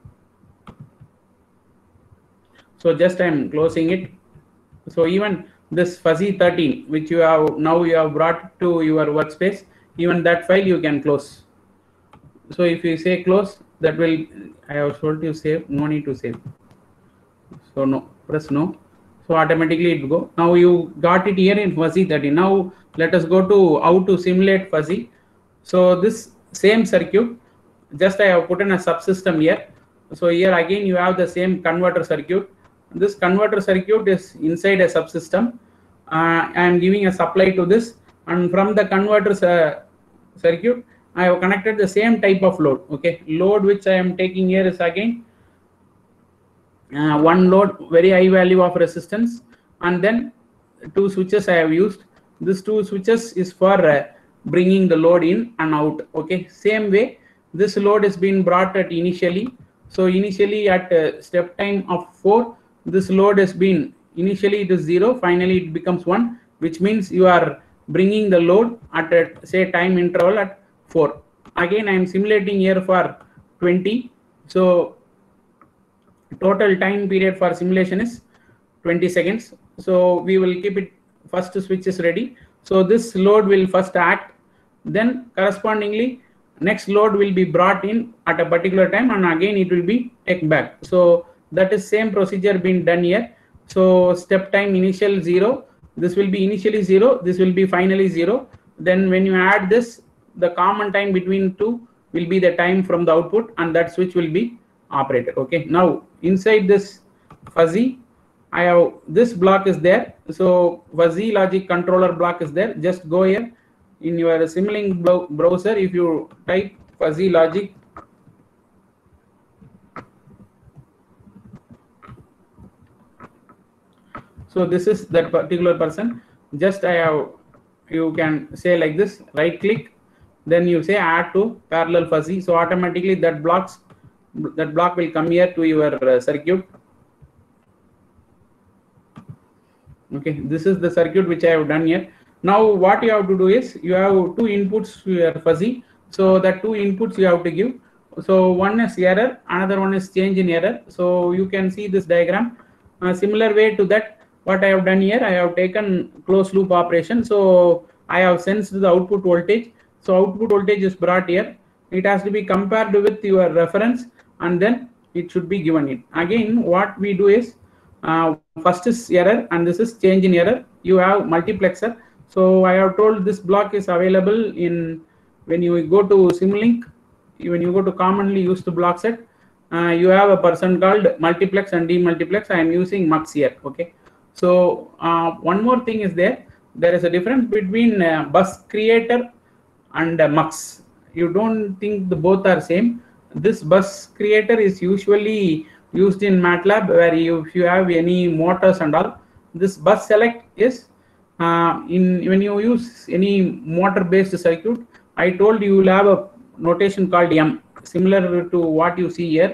So just I am closing it. So even this fuzzy thirteen, which you have now you have brought to your workspace, even that file you can close. So if you say close, that will, I have told you save, no need to save. So no, press no. So automatically it will go. Now you got it here in fuzzy thirteen. Now let us go to how to simulate fuzzy. So this same circuit, just I have put in a subsystem here. So here again you have the same converter circuit. This converter circuit is inside a subsystem. Uh, I am giving a supply to this, and from the converter uh, circuit, I have connected the same type of load. Okay, load which I am taking here is again uh, one load, very high value of resistance, and then two switches I have used. This two switches is for uh, bringing the load in and out. Okay, same way this load is being brought at initially. So initially at uh, step time of four, this load has been initially it is zero, finally it becomes one, which means you are bringing the load at a say time interval at four. Again I am simulating here for twenty. So total time period for simulation is twenty seconds. So we will keep it, first switch is ready. So this load will first act, then correspondingly next load will be brought in at a particular time, and again it will be taken back. So that is same procedure being done here. So step time initial zero, this will be initially zero, this will be finally zero. Then when you add this, the common time between two will be the time from the output, and that switch will be operated. Okay, now inside this fuzzy, I have this block is there. So fuzzy logic controller block is there. Just go here in your Simulink browser. If you type fuzzy logic, so this is that particular person. Just I have, you can say like this, right click, then you say add to parallel fuzzy. So automatically that blocks that block will come here to your uh, circuit. Okay, this is the circuit which I have done here. Now what you have to do is you have two inputs to your fuzzy. So that two inputs you have to give. So one is error, another one is change in error. So you can see this diagram. Uh, similar way to that, what I have done here, I have taken closed loop operation. So I have sensed the output voltage. So output voltage is brought here. It has to be compared with your reference, and then it should be given in. Again, what we do is uh, first is error, and this is change in error. You have multiplexer. So I have told this block is available in, when you go to Simulink, when you go to commonly used block set, uh, you have a person called multiplex and demultiplex. I am using mux here. Okay. So uh, one more thing is there. There is a difference between uh, bus creator and uh, mux. You don't think the both are same. This bus creator is usually used in MATLAB, where you, if you have any motors and all. This bus select is uh, in when you use any motor based circuit. I told you will have a notation called M, similar to what you see here.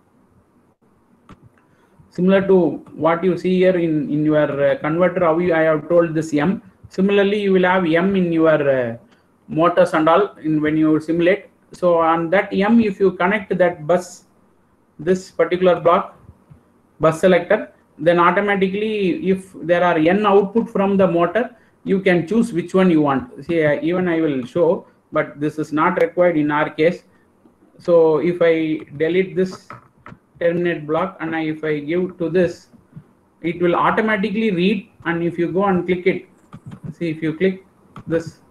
Similar to what you see here in, in your uh, converter, how you, I have told this M. Similarly, you will have M in your uh, motors and all in when you simulate. So on that M, if you connect that bus, this particular block, bus selector, then automatically if there are N output from the motor, you can choose which one you want. See, uh, even I will show, but this is not required in our case. So if I delete this terminate block and I, if I give to this, it will automatically read, and if you go and click it, see, if you click this,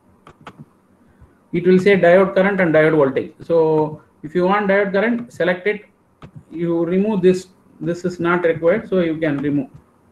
it will say diode current and diode voltage. So if you want diode current, select it. You remove this. This is not required, so you can remove.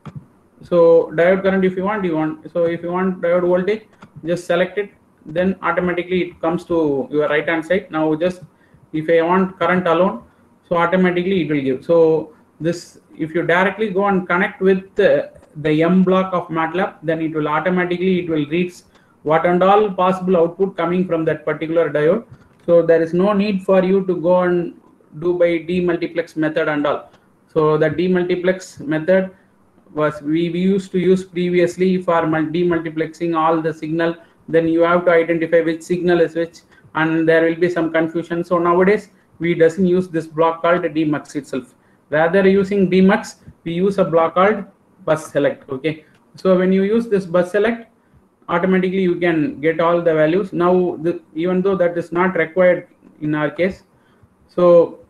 So diode current, if you want, you want. So if you want diode voltage, just select it. Then automatically it comes to your right hand side. Now just if I want current alone, so automatically it will give. So this, if you directly go and connect with the, the M block of MATLAB, then it will automatically it will read what and all possible output coming from that particular diode. So there is no need for you to go and do by demultiplex method and all. So the demultiplex method was we, we used to use previously for demultiplexing all the signal. Then you have to identify which signal is which, and there will be some confusion. So nowadays we doesn't use this block called demux itself. Rather using demux, we use a block called bus select. Okay. So when you use this bus select, automatically you can get all the values. Now, the, even though that is not required in our case, so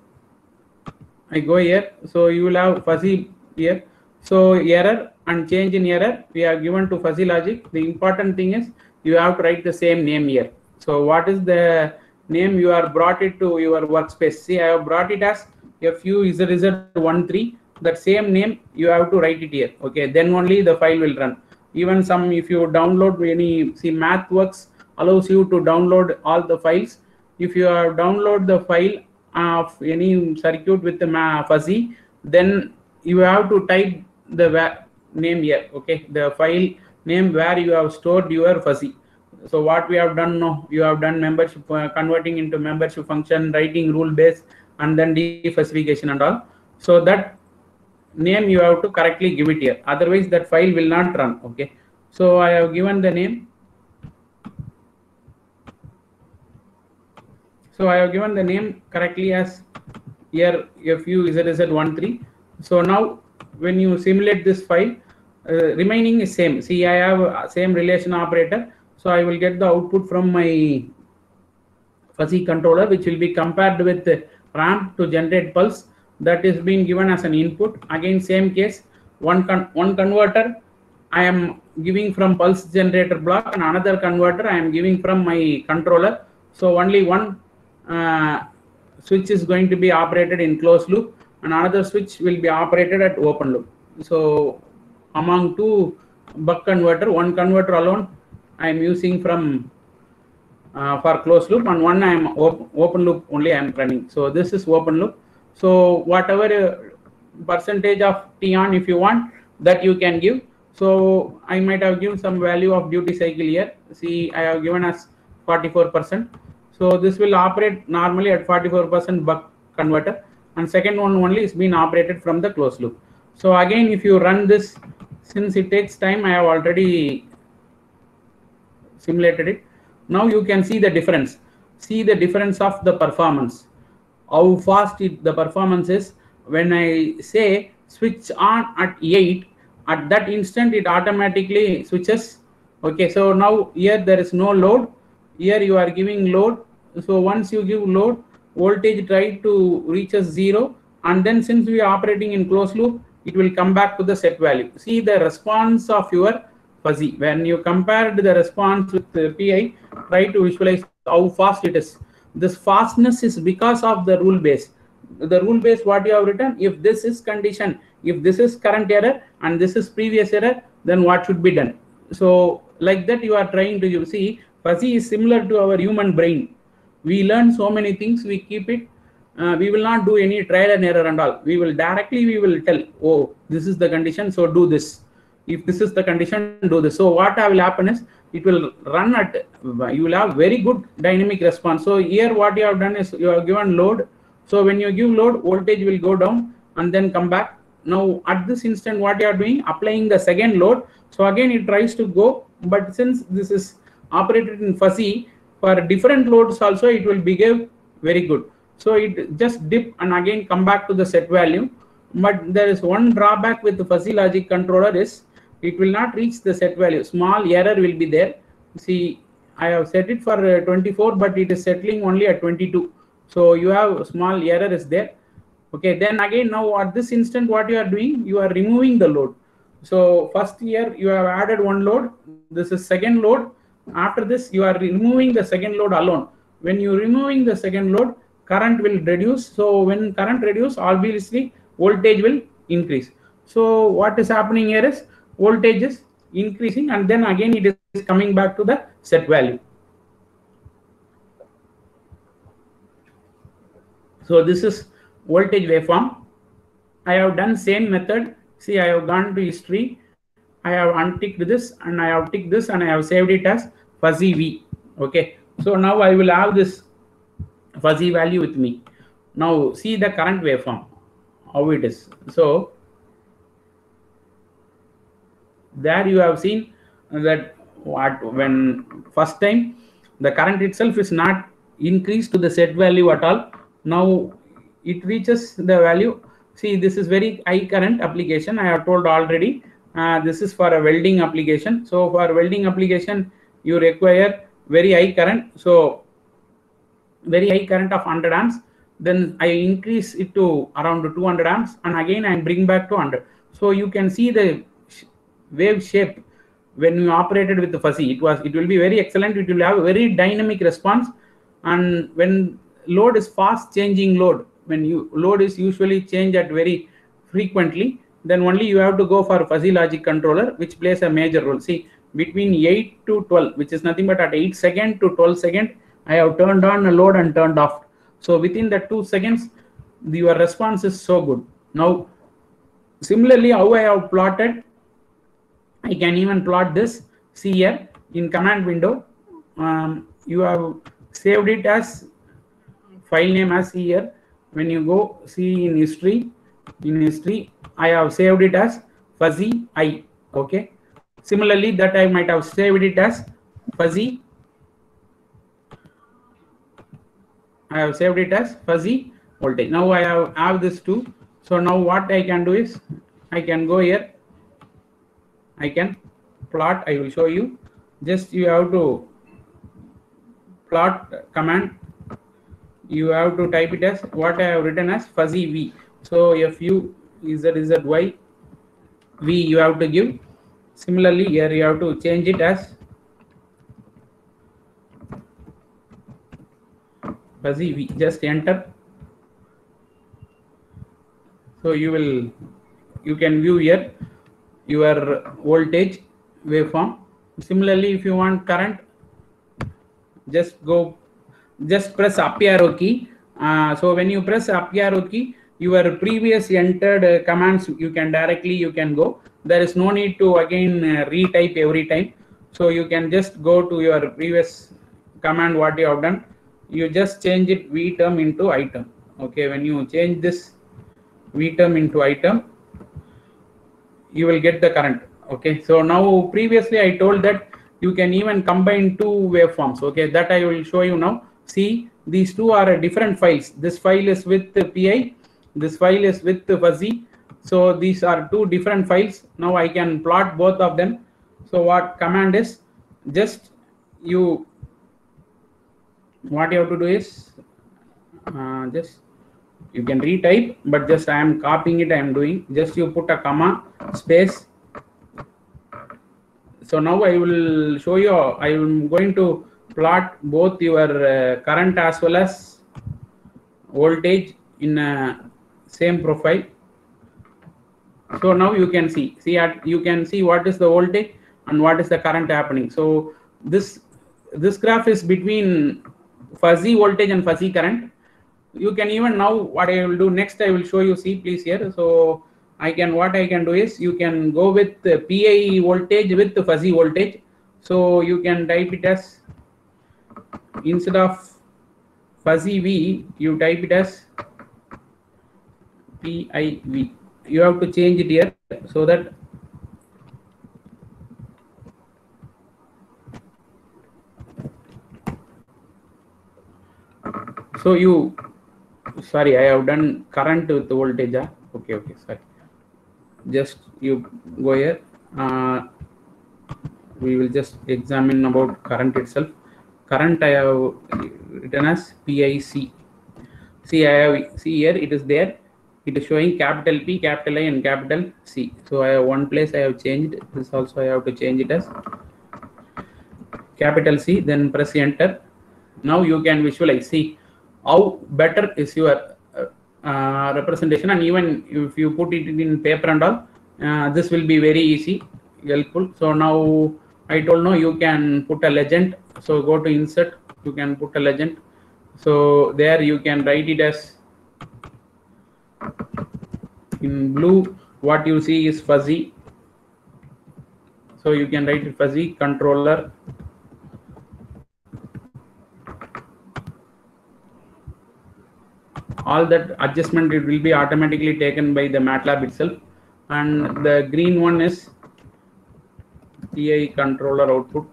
I go here. So you will have fuzzy here. So error and change in error we are given to fuzzy logic. The important thing is you have to write the same name here. So what is the name you are brought it to your workspace? See, I have brought it as F U Z Z one three. That same name you have to write it here. Okay, then only the file will run. Even some, if you download any, see, MathWorks allows you to download all the files. If you have download the file of any circuit with the fuzzy, then you have to type the name here, okay, the file name where you have stored your fuzzy. So what we have done now, you have done membership, uh, converting into membership function, writing rule base, and then defuzzification and all. So that name you have to correctly give it here, otherwise that file will not run, okay. So I have given the name. So I have given the name correctly as here F U Z Z one three. So now when you simulate this file, uh, remaining is same. See, I have same relation operator. So I will get the output from my fuzzy controller, which will be compared with the ramp to generate pulse that is being given as an input. Again, same case, one con one converter I am giving from pulse generator block, and another converter I am giving from my controller. So only one uh, switch is going to be operated in closed loop, and another switch will be operated at open loop. So among two buck converter, one converter alone I am using from uh, for closed loop, and one I am op open loop only I am running. So this is open loop. So whatever uh, percentage of T on if you want, that you can give. So I might have given some value of duty cycle here. See, I have given as forty-four percent. So this will operate normally at forty-four percent buck converter, and second one only is being operated from the closed loop. So again, if you run this, since it takes time, I have already simulated it. Now you can see the difference. See the difference of the performance. How fast it, the performance is. When I say switch on at eight, at that instant it automatically switches. Okay, so now here there is no load. Here you are giving load. So once you give load, voltage try to reaches zero, and then since we are operating in closed loop, it will come back to the set value. See the response of your fuzzy. When you compared the response with the P I, try to visualize how fast it is. This fastness is because of the rule base. The rule base what you have written, if this is condition, if this is current error and this is previous error, then what should be done? So like that you are trying to, you see, fuzzy is similar to our human brain. We learn so many things, we keep it. Uh, we will not do any trial and error and all. We will directly, we will tell, oh, this is the condition, so do this. If this is the condition, do this. So what will happen is, it will run at, you will have very good dynamic response. So here what you have done is, you have given load. So when you give load, voltage will go down and then come back. Now at this instant, what you are doing, applying the second load. So again, it tries to go, but since this is operated in fuzzy, for different loads also, it will behave very good. So it just dip and again come back to the set value. But there is one drawback with the fuzzy logic controller is, it will not reach the set value. Small error will be there. See, I have set it for uh, twenty-four, but it is settling only at twenty-two. So you have small error is there. Okay, then again, now at this instant, what you are doing, you are removing the load. So first here you have added one load. This is second load. After this, you are removing the second load alone. When you are removing the second load, current will reduce. So when current reduce, obviously voltage will increase. So what is happening here is, voltage is increasing, and then again it is coming back to the set value. So this is voltage waveform. I have done same method. See, I have gone to history. I have unticked this and I have ticked this and I have saved it as fuzzy V. Okay. So now I will have this fuzzy value with me. Now see the current waveform, how it is. So there you have seen that what when first time the current itself is not increased to the set value at all. Now it reaches the value. See, this is very high current application. I have told already. Uh, this is for a welding application. So for welding application, you require very high current. So very high current of one hundred amps. Then I increase it to around two hundred amps, and again I bring back to one hundred. So you can see the wave shape when you operated with the fuzzy. It was it will be very excellent. It will have a very dynamic response. And when load is fast changing load, when you load is usually changed at very frequently, then only you have to go for fuzzy logic controller, which plays a major role. See, between eight to twelve, which is nothing but at eight second to twelve second, I have turned on a load and turned off. So within the two seconds, your response is so good. Now, similarly, how I have plotted, I can even plot this. See here in command window, um, you have saved it as file name as here. When you go see in history, in history, I have saved it as fuzzy I. Okay. Similarly, that I might have saved it as fuzzy. I have saved it as fuzzy voltage. Now I have, have this too. So now what I can do is I can go here. I can plot. I will show you. Just you have to plot command. You have to type it as what I have written as fuzzy V. So F U Z Z Y V you have to give. Similarly, here you have to change it as fuzzy V. Just enter. So you will you can view here your voltage waveform. Similarly, if you want current, just go just press up arrow key. Uh, so when you press up arrow key, your previous entered uh, commands you can directly you can go. There is no need to again uh, retype every time. So you can just go to your previous command what you have done. You just change it V term into I term. Okay, when you change this V term into I term, you will get the current. Okay, so now previously I told that you can even combine two waveforms. Okay, that I will show you now. See, these two are different files. This file is with the P I, this file is with the fuzzy. So these are two different files. Now I can plot both of them. So what command is, just you what you have to do is uh, just you can retype, but just I am copying it. I am doing just you put a comma space. So now I will show you. I am going to plot both your uh, current as well as voltage in a same profile. So now you can see see at you can see what is the voltage and what is the current happening. So this this graph is between fuzzy voltage and fuzzy current. You can even now what I will do next, I will show you. See please here. So I can what I can do is you can go with the P I voltage with the fuzzy voltage. So you can type it as, instead of fuzzy V, you type it as P I V. You have to change it here so that so you sorry I have done current with the voltage. Huh? Okay, okay, sorry. Just you go here. Uh, we will just examine about current itself. Current I have written as P I C. See, I have see here it is there. It is showing capital P, capital I, and capital C. So I have one place I have changed. This also I have to change it as capital C. Then press enter. Now you can visualize. See how better is your uh, uh, representation, and even if you put it in paper and all, uh, this will be very easy, helpful. So now I told no, you can put a legend. So go to insert. You can put a legend. So there you can write it as in blue. What you see is fuzzy. So you can write it fuzzy controller. All that adjustment it will be automatically taken by the MATLAB itself. And the green one is P I controller output.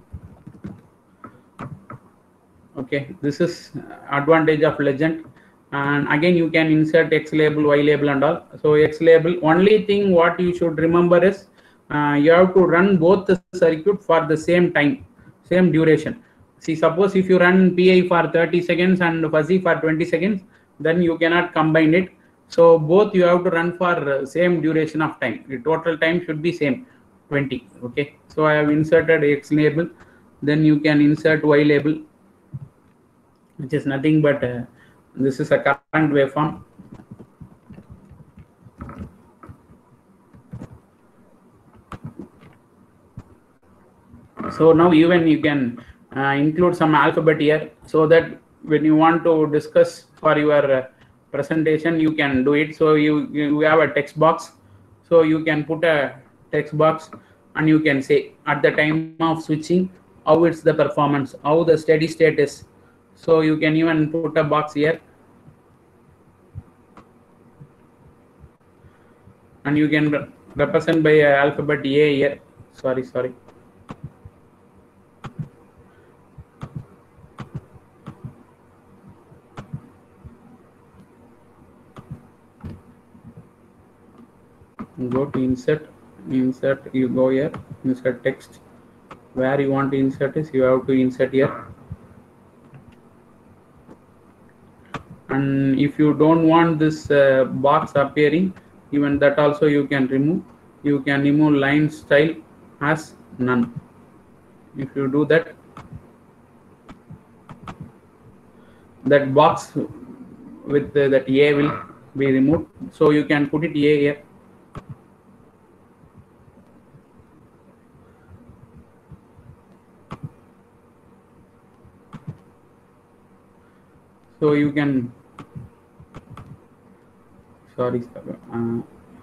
Okay, this is advantage of legend. And again you can insert X label, Y label and all. So X label, only thing what you should remember is uh, you have to run both the circuit for the same time, same duration. See, suppose if you run P I for thirty seconds and fuzzy for twenty seconds, then you cannot combine it. So both you have to run for same duration of time. The total time should be same, twenty. Okay, so I have inserted X label. Then you can insert Y label, which is nothing but uh, this is a current waveform. So now even you can uh, include some alphabet here, so that when you want to discuss for your uh, presentation, you can do it. So you, you have a text box, so you can put a text box and you can say at the time of switching how it's the performance, how the steady state is. So you can even put a box here and you can re represent by a alphabet A here. Sorry, sorry. Go to insert, insert, you go here, insert text. Where you want to insert is, you have to insert here. And if you don't want this uh, box appearing, even that also you can remove. You can remove line style as none. If you do that, that box with the, that A will be removed. So you can put it A here. So you can, sorry, uh,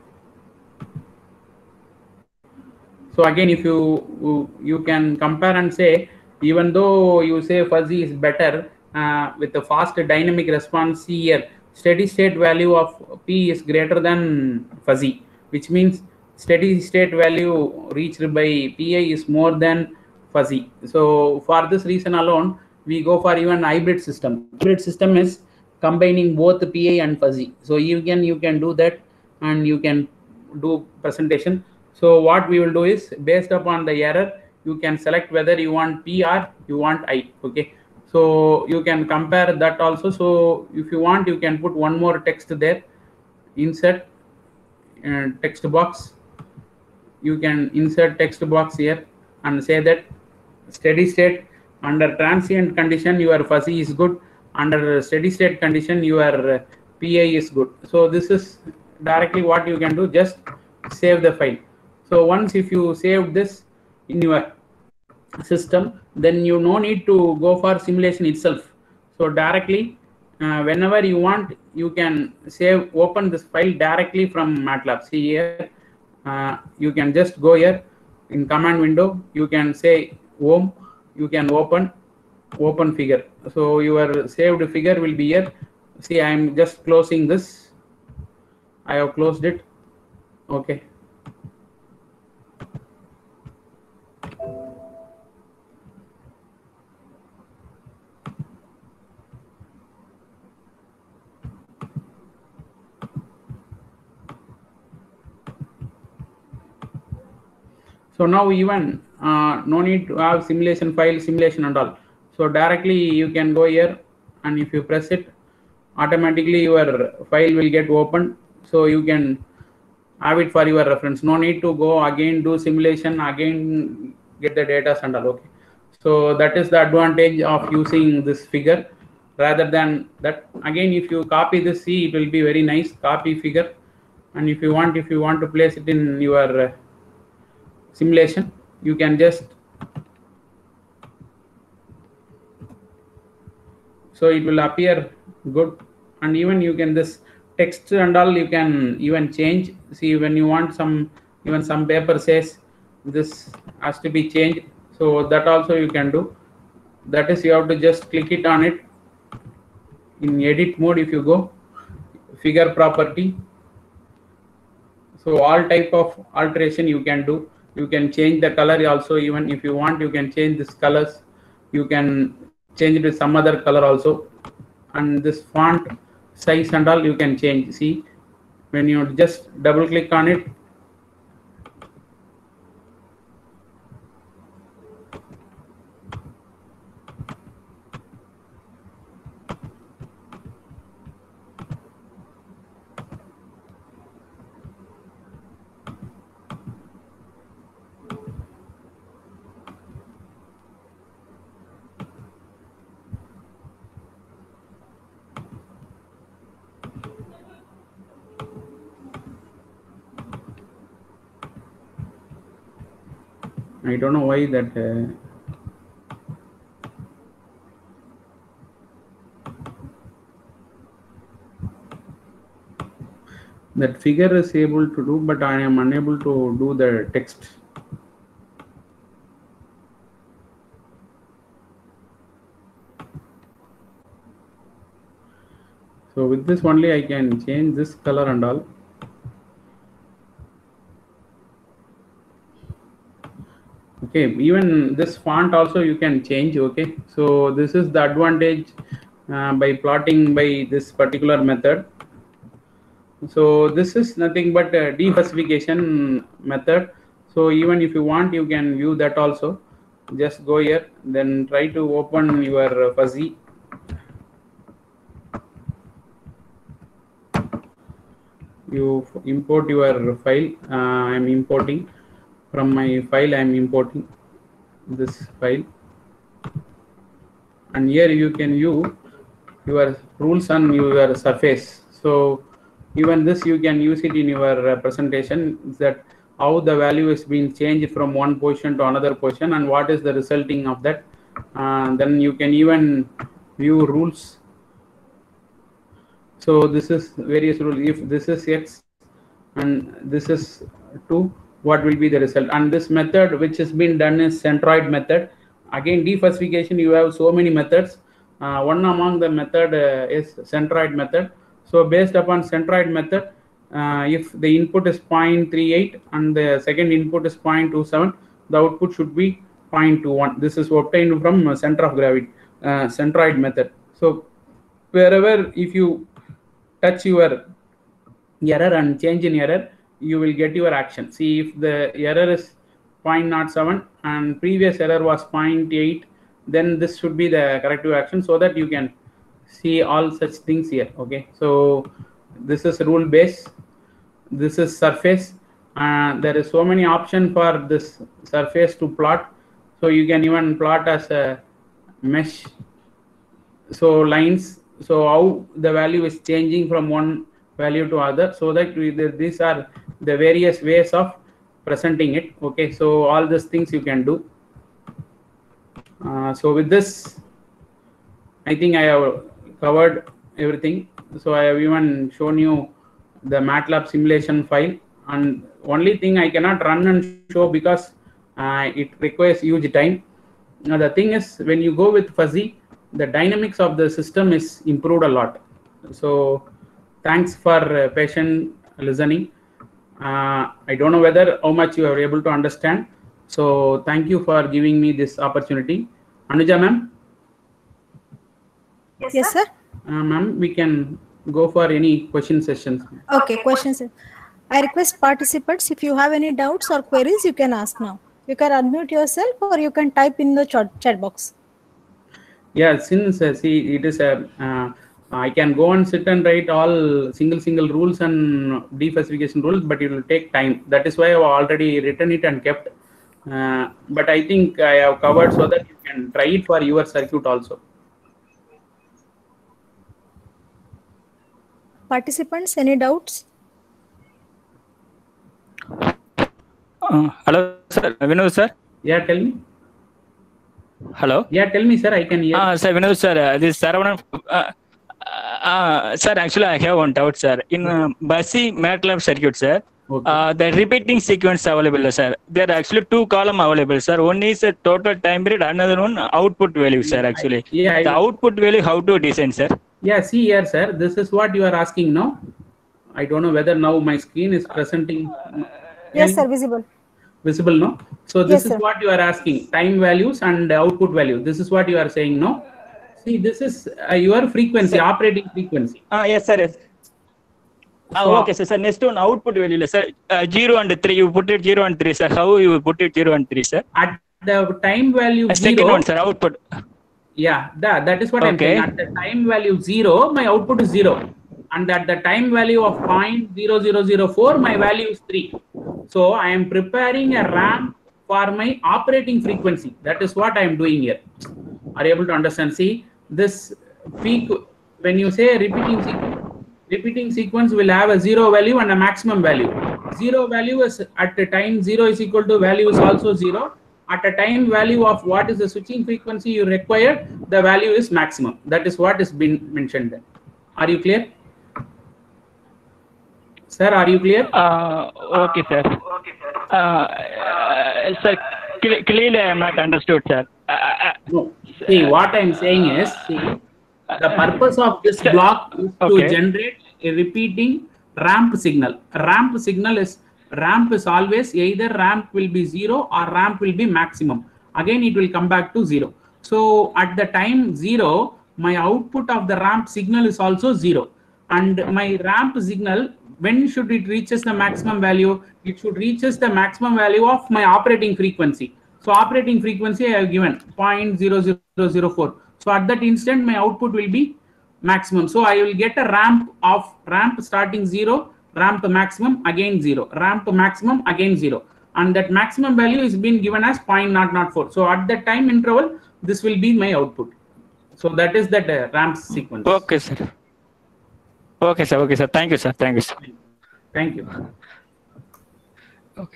so again, if you you can compare and say, even though you say fuzzy is better uh, with the fast dynamic response, see here, steady state value of P is greater than fuzzy, which means steady state value reached by P I is more than fuzzy. So for this reason alone, we go for even hybrid system. Hybrid system is combining both P I and fuzzy. So you can you can do that and you can do presentation. So what we will do is, based upon the error, you can select whether you want P or you want I. Okay. So you can compare that also. So if you want, you can put one more text there. Insert uh, text box. You can insert text box here and say that steady state under transient condition your fuzzy is good, under steady state condition your P I is good. So this is directly what you can do. Just save the file. So once if you save this in your system, then you no need to go for simulation itself. So directly uh, whenever you want, you can save, open this file directly from MATLAB. See here, uh, you can just go here in command window, you can say home, you can open open figure. So your saved figure will be here. See, I am just closing this. I have closed it. Okay. So now even uh, no need to have simulation file, simulation and all. So directly you can go here and if you press it, automatically your file will get opened. So you can have it for your reference. No need to go again do simulation, again get the data and all. Okay. So that is the advantage of using this figure. Rather than that, again, if you copy this, see, it will be very nice. Copy figure, and if you want, if you want to place it in your uh, simulation, you can just, so it will appear good. And even you can, this text and all you can even change. See, when you want some, even some paper says this has to be changed, so that also you can do. That is, you have to just click it on it in edit mode. If you go figure property, so all type of alteration you can do. You can change the color also. Even if you want, you can change this colors. You can change it with some other color also. And this font size and all you can change. See, when you just double click on it, I don't know why that uh, That figure is able to do, but I am unable to do the text. So with this only I can change this color and all. Okay, even this font also you can change. Okay, so this is the advantage uh, by plotting by this particular method. So this is nothing but a defuzzification method. So even if you want, you can view that also. Just go here, then try to open your fuzzy. You import your file. uh, I am importing from my file. I am importing this file, and here you can view your rules on your surface. So even this you can use it in your presentation, that how the value is being changed from one position to another position and what is the resulting of that. Uh, then you can even view rules. So this is various rules. If this is X and this is two, what will be the result? And this method which has been done is centroid method. Again, defuzzification, you have so many methods. Uh, one among the method uh, is centroid method. So based upon centroid method, uh, if the input is zero point three eight and the second input is zero point two seven, the output should be zero point two one. This is obtained from uh, center of gravity, uh, centroid method. So wherever if you touch your error and change in error, you will get your action. See, if the error is zero point zero seven and previous error was zero point eight, then this should be the corrective action, so that you can see all such things here. Okay, so this is rule base, this is surface, and uh, there is so many options for this surface to plot. So you can even plot as a mesh, so lines, so how the value is changing from one value to other, so that we, the, these are the various ways of presenting it. Okay, so all these things you can do. Uh, so with this, I think I have covered everything. So I have even shown you the MATLAB simulation file, and only thing I cannot run and show because uh, it requires huge time. Now the thing is, when you go with fuzzy, the dynamics of the system is improved a lot. So thanks for uh, patient listening. Uh, I don't know whether how much you are able to understand. So thank you for giving me this opportunity. Anuja ma'am? Yes, yes sir. Uh, ma'am, we can go for any question sessions. Okay, questions. I request participants, if you have any doubts or queries, you can ask now. You can unmute yourself or you can type in the chat, chat box. Yeah, since uh, see, it is a, uh, I can go and sit and write all single single rules and defuzzification rules, but it will take time. That is why I have already written it and kept. Uh, but I think I have covered so that you can try it for your circuit also. Participants, any doubts? Uh, hello, sir. Vinod, sir. Yeah, tell me. Hello. Yeah, tell me, sir. I can hear. Ah, uh, sir, Vinod, sir. Uh, this is Saravanan. Uh, uh, sir, actually, I have one doubt, sir. In uh, Basi MATLAB circuit, sir, okay. uh, the repeating sequence available, sir. There are actually two columns available, sir. One is a total time period, another one output value, sir. Actually, yeah, I, the output value, how to design, sir? Yeah, see here, sir. This is what you are asking now. I don't know whether now my screen is presenting. Yes, sir. Visible. Visible, no? So this yes, is sir. what you are asking, time values and output value. This is what you are saying, no? See, this is uh, your frequency, sir. Operating frequency. Ah, yes, sir. Yes. Ah, so, okay, sir. Sir, next one, output value, sir. Uh, zero and three, you put it zero and three, sir. How you put it zero and three, sir? At the time value uh, zero. Second one, sir, output. Yeah, that, that is what okay. I'm saying. At the time value zero, my output is zero. And at the time value of zero point zero zero zero four, my value is three. So I am preparing a RAM for my operating frequency. That is what I am doing here. Are you able to understand? See, this peak, when you say repeating sequence, repeating sequence will have a zero value and a maximum value. Zero value is at the time zero is equal to value is also zero. At a time value of what is the switching frequency you require, the value is maximum. That is what is been mentioned there. Are you clear? Sir, are you clear? Uh, okay, sir. Uh, uh, sir, cle- clearly I am not understood, sir. Uh, uh, No. See, what I'm saying is, see, the purpose of this Sir, block is to okay. generate a repeating ramp signal. Ramp signal is, ramp is always either ramp will be zero or ramp will be maximum. Again, it will come back to zero. So at the time zero, my output of the ramp signal is also zero. And my ramp signal, when should it reaches the maximum value? It should reaches the maximum value of my operating frequency. So operating frequency I have given zero point zero zero zero four. So at that instant, my output will be maximum. So I will get a ramp of ramp starting zero, ramp maximum again zero, ramp maximum again zero. And that maximum value is being given as zero point zero zero four. So at that time interval, this will be my output. So that is that uh, ramp sequence. Okay, sir. Okay, sir. Okay, sir. Thank you, sir. Thank you, sir. Thank you. Okay.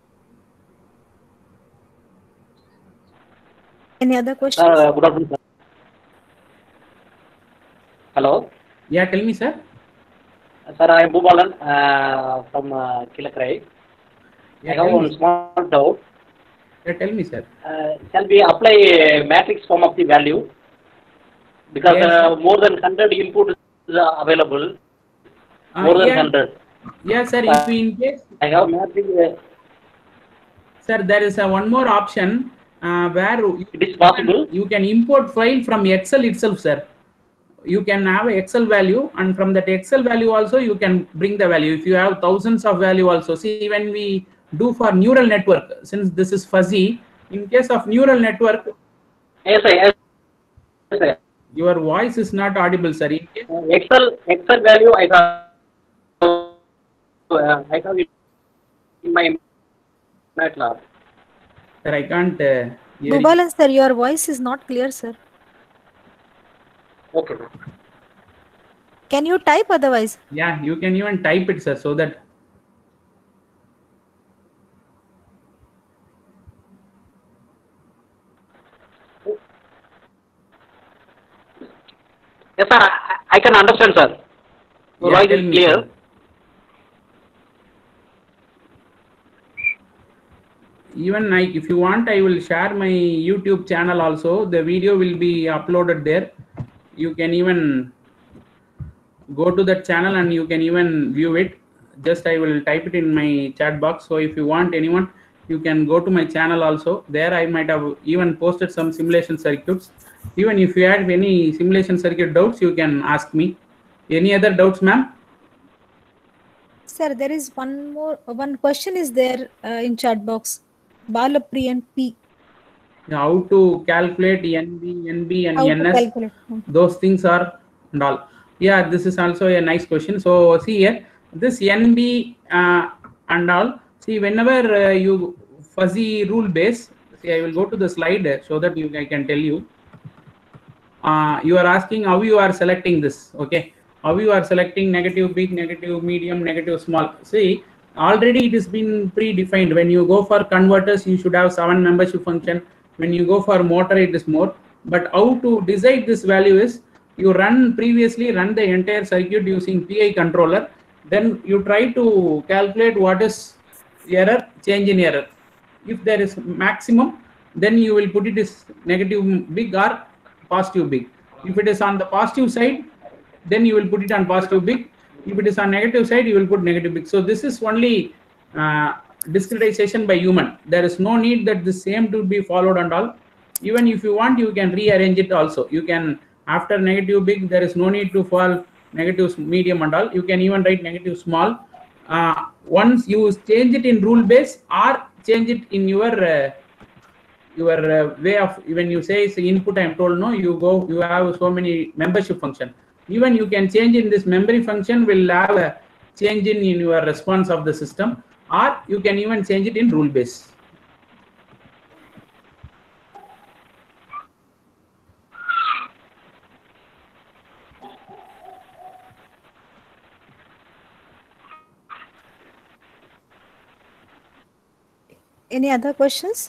Any other questions? Uh, good afternoon, sir. Hello. Yeah, tell me, sir. Sir, I am Bhubalan uh, from uh, Kilakrai. Yeah, I have tell one me. small doubt. Yeah, tell me, sir. Uh, shall we apply a matrix form of the value? Because Yes. uh, more than one hundred input is uh, available. Uh, More than yeah, one hundred. yeah, sir. If we in case, I have matrix. Uh, sir, there is a one more option uh, where you it is possible. can, you can import file from Excel itself, sir. You can have a Excel value, and from that Excel value also you can bring the value. If you have thousands of value also, see when we do for neural network, since this is fuzzy, in case of neural network, Yes, sir. Yes, sir. your voice is not audible, sir. In case, Uh, Excel Excel value I have. Uh, I have it in my MATLAB. sir, I can't uh, hear you. Bhubalan sir, your voice is not clear, sir. Okay. Can you type otherwise? Yeah, you can even type it, sir, so that. Yes, sir. I, I can understand, sir. Your Yeah, voice tell is me, clear. sir. Even I, if you want, I will share my YouTube channel also. The video will be uploaded there. You can even go to that channel and you can even view it. Just I will type it in my chat box. So if you want anyone, you can go to my channel also. There I might have even posted some simulation circuits. Even if you have any simulation circuit doubts, you can ask me. Any other doubts, ma'am? Sir, there is one more, one question is there uh, in chat box. Balapriyan P. How to calculate N B, N B and How to N S? calculate? Hmm. Those things are and all. Yeah, this is also a nice question. So see here, this N B uh, and all. See, whenever uh, you fuzzy rule base, see, I will go to the slide uh, so that you I can tell you. Uh, you are asking how you are selecting this. Okay, how you are selecting negative big, negative medium, negative small. See, already it has been predefined. When you go for converters, you should have seven membership function. When you go for motor, it is more. But how to decide this value is you run previously run the entire circuit using P I controller. Then you try to calculate what is error, change in error. If there is maximum, then you will put it as negative big or positive big. If it is on the positive side, then you will put it on positive big. If it is on negative side, you will put negative big. So this is only uh, discretization by human. There is no need that the same to be followed and all. Even if you want, you can rearrange it also. You can, after negative big, there is no need to fall negative medium and all. You can even write negative small. Uh, once you change it in rule base or change it in your uh, your uh, way of, when you say it's input, I'm told no, you go, you have so many membership function. Even you can change in this memory function will have a change in, in your response of the system, or you can even change it in rule base. Any other questions?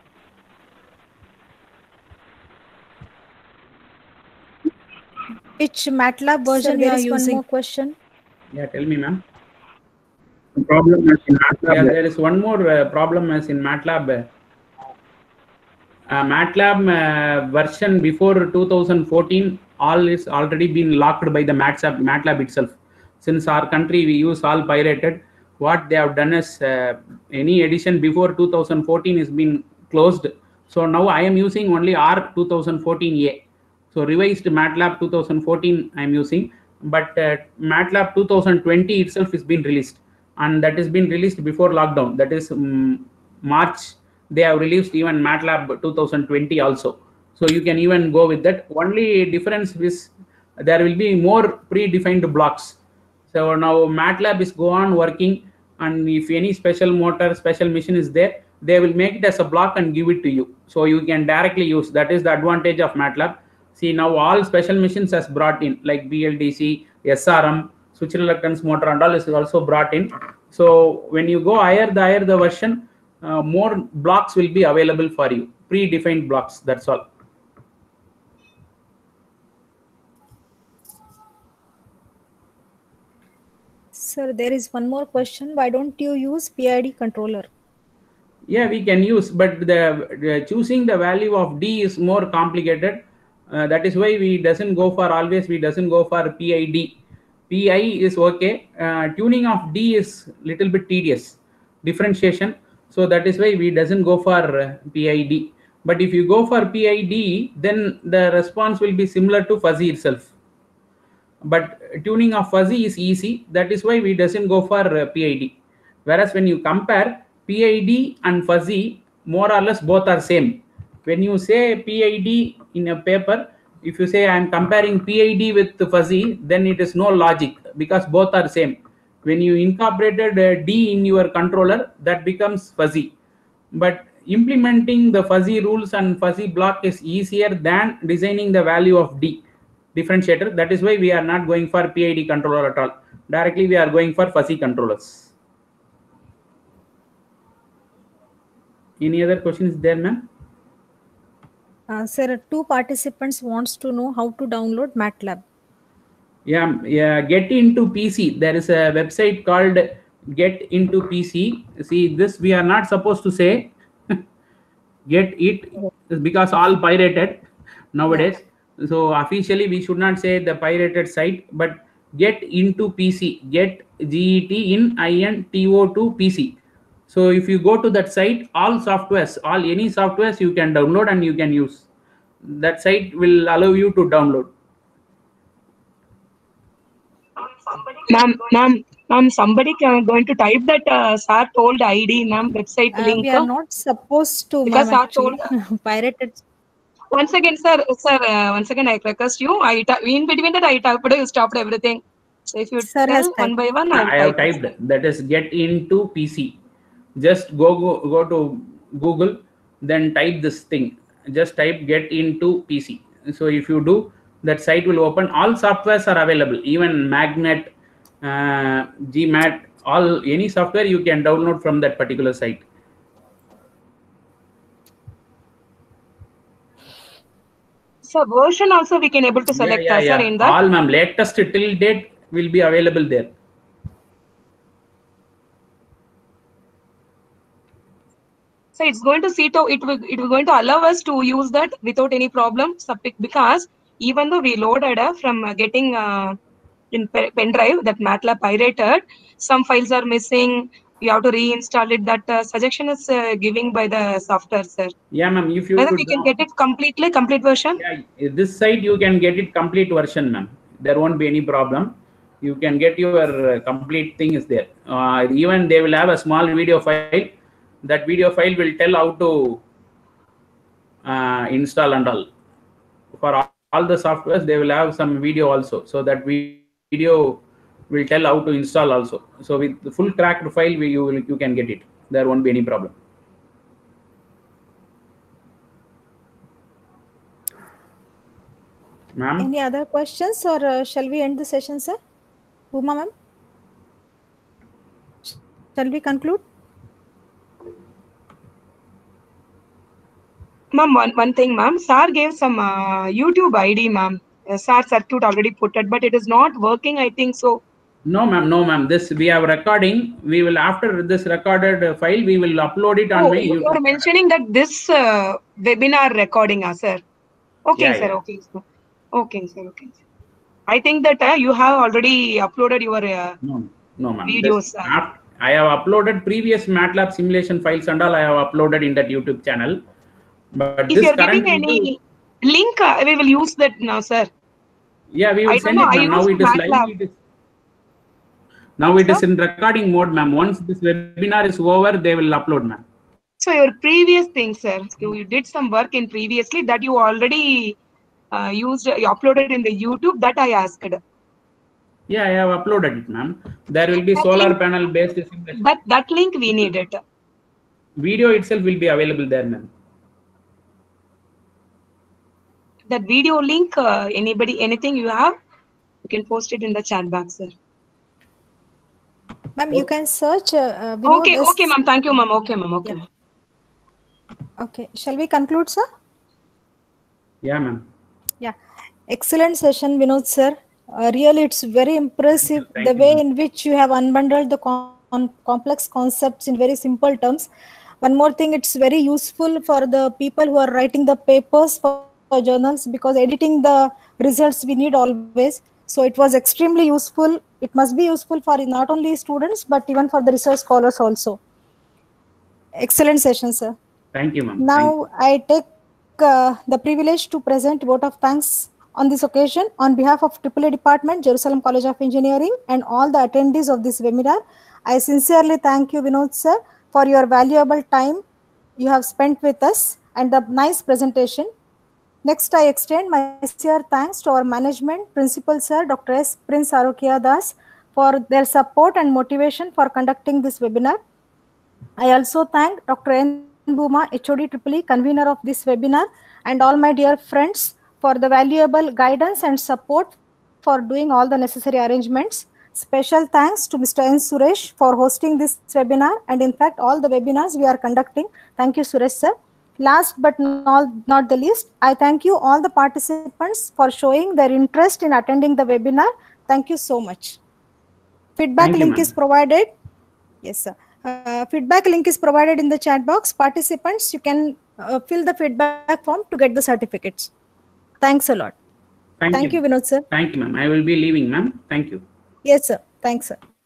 Which which MATLAB version Sir, you there are is one using? more question. Yeah, tell me, ma'am. Problem is in MATLAB. Yeah, there is one more uh, problem as in MATLAB. Uh, MATLAB uh, version before two thousand fourteen, all is already been locked by the MATLAB, MATLAB itself. Since our country we use all pirated, what they have done is uh, any edition before two thousand fourteen is been closed. So now I am using only R two thousand fourteen A. So revised MATLAB two thousand fourteen I am using, but uh, MATLAB two thousand twenty itself is been released, and that has been released before lockdown. That is um, March. They have released even MATLAB two thousand twenty also. So you can even go with that. Only difference is there will be more predefined blocks. So now MATLAB is go on working, and if any special motor, special machine is there, they will make it as a block and give it to you. So you can directly use. That is the advantage of MATLAB. See, now all special machines has brought in, like B L D C, S R M, switch reluctance motor and all is also brought in. So when you go higher, the higher the version, uh, more blocks will be available for you. Predefined blocks, that's all. Sir, there is one more question. Why don't you use P I D controller? Yeah, we can use, but the, the choosing the value of D is more complicated. Uh, that is why we doesn't go for always, we doesn't go for P I D. P I is okay. Uh, tuning of D is little bit tedious. Differentiation. So that is why we doesn't go for uh, P I D. But if you go for P I D, then the response will be similar to fuzzy itself. But tuning of fuzzy is easy. That is why we doesn't go for uh, P I D. Whereas when you compare P I D and fuzzy, more or less both are same. When you say P I D in a paper, if you say I am comparing P I D with fuzzy, then it is no logic because both are same. When you incorporated uh, D in your controller, that becomes fuzzy. But implementing the fuzzy rules and fuzzy block is easier than designing the value of D differentiator. That is why we are not going for P I D controller at all. Directly we are going for fuzzy controllers. Any other questions there, ma'am? Uh, sir, two participants wants to know how to download MATLAB. Yeah, yeah. Get into P C. There is a website called Get Into P C. See, this we are not supposed to say. Get it because all pirated nowadays. Yeah. So officially we should not say the pirated site, but Get Into P C. Get G E T in I N T O two P C. So if you go to that site, all softwares, all any softwares you can download and you can use. That site will allow you to download. Ma'am, ma'am, ma'am, somebody can going to type that uh, sir told I D, ma'am, website Uh, link. we are not supposed to, because ma'am, sir told. pirated. Once again, sir, sir, uh, once again, I request you. I in between that I typed, you stopped everything. So if you Sir tell has one by one, I have type typed. That is Get Into P C. Just go go go to Google, then type this thing. Just type Get Into P C. So if you do, that site will open. All softwares are available, even Magnet, uh, G MAT, all any software you can download from that particular site. So version also we can able to select yeah, yeah, sir yeah. in that. All ma'am, latest till date will be available there. So it's going to see to it will it will going to allow us to use that without any problem. Because even though we loaded uh, from uh, getting uh, in pen drive that MATLAB pirated, some files are missing. You have to reinstall it. That uh, suggestion is uh, giving by the software, sir. Yeah, ma'am. If you whether we can get it completely complete version. Yeah, this site you can get it complete version, ma'am. There won't be any problem. You can get your uh, complete thing is there. Uh, even they will have a small video file. That video file will tell how to uh, install and all. For all, all the softwares, they will have some video also. So that video will tell how to install also. So with the full cracked file, we, you will you can get it. There won't be any problem. Ma'am? Any other questions, or uh, shall we end the session, sir? Uma ma'am? Shall we conclude? Ma'am, one, one thing, ma'am. Sir gave some uh, YouTube I D, ma'am. S R circuit already put it, but it is not working, I think so. No, ma'am. No, ma'am. This we have recording. We will after this recorded uh, file, we will upload it on Oh, my you YouTube. are mentioning that this uh, webinar recording, ah, sir. Okay, Yeah, sir. yeah. Okay, sir. Okay, sir. Okay. I think that uh, you have already uploaded your uh, No, no, ma'am. videos. This, uh. af- I have uploaded previous MATLAB simulation files and all. I have uploaded in that YouTube channel. But If this you are current giving video, any link, uh, we will use that now, sir. yeah, we will I don't send know. it, I ma'am. Now used it is live. MATLAB. It is, now it is Sir? in recording mode, ma'am. Once this webinar is over, they will upload, ma'am. So your previous thing, sir, you, you did some work in previously that you already uh, used, you uploaded in the YouTube that I asked. Yeah, I have uploaded it, ma'am. There will be That solar link- panel based simulation. But that link we need it. Video itself will be available there, ma'am. That video link, uh, anybody, anything you have, you can post it in the chat box, sir. Ma'am, you can search. Uh, uh, Vinod Okay, S- okay, ma'am. Thank you, ma'am. Okay, ma'am. Okay, Yeah. ma'am. Okay. Shall we conclude, sir? Yeah, ma'am. Yeah. Excellent session, Vinod, sir. Uh, really, it's very impressive Thank you, thank the you, way ma'am. in which you have unbundled the com- complex concepts in very simple terms. One more thing, it's very useful for the people who are writing the papers for, for journals, because editing the results we need always. So it was extremely useful. It must be useful for not only students, but even for the research scholars also. Excellent session, sir. Thank you, ma'am. Thank Now I take uh, the privilege to present vote of thanks on this occasion on behalf of triple A Department, Jerusalem College of Engineering, and all the attendees of this webinar. I sincerely thank you, Vinod sir, for your valuable time you have spent with us and the nice presentation. Next, I extend my sincere thanks to our management, Principal Sir, Doctor S. Prince Arokia Das, for their support and motivation for conducting this webinar. I also thank Doctor N. Bhuma, H O D Triple E, convener of this webinar, and all my dear friends for the valuable guidance and support for doing all the necessary arrangements. Special thanks to Mister N. Suresh for hosting this webinar, and in fact all the webinars we are conducting. Thank you, Suresh sir. Last but not, not the least, I thank you all the participants for showing their interest in attending the webinar. Thank you so much. Feedback Thank you, link ma'am. is provided. Yes, sir. Uh, feedback link is provided in the chat box. Participants, you can uh, fill the feedback form to get the certificates. Thanks a lot. Thank, Thank you, you. Vinod sir. Thank you, ma'am. I will be leaving, ma'am. Thank you. Yes, sir. Thanks, sir.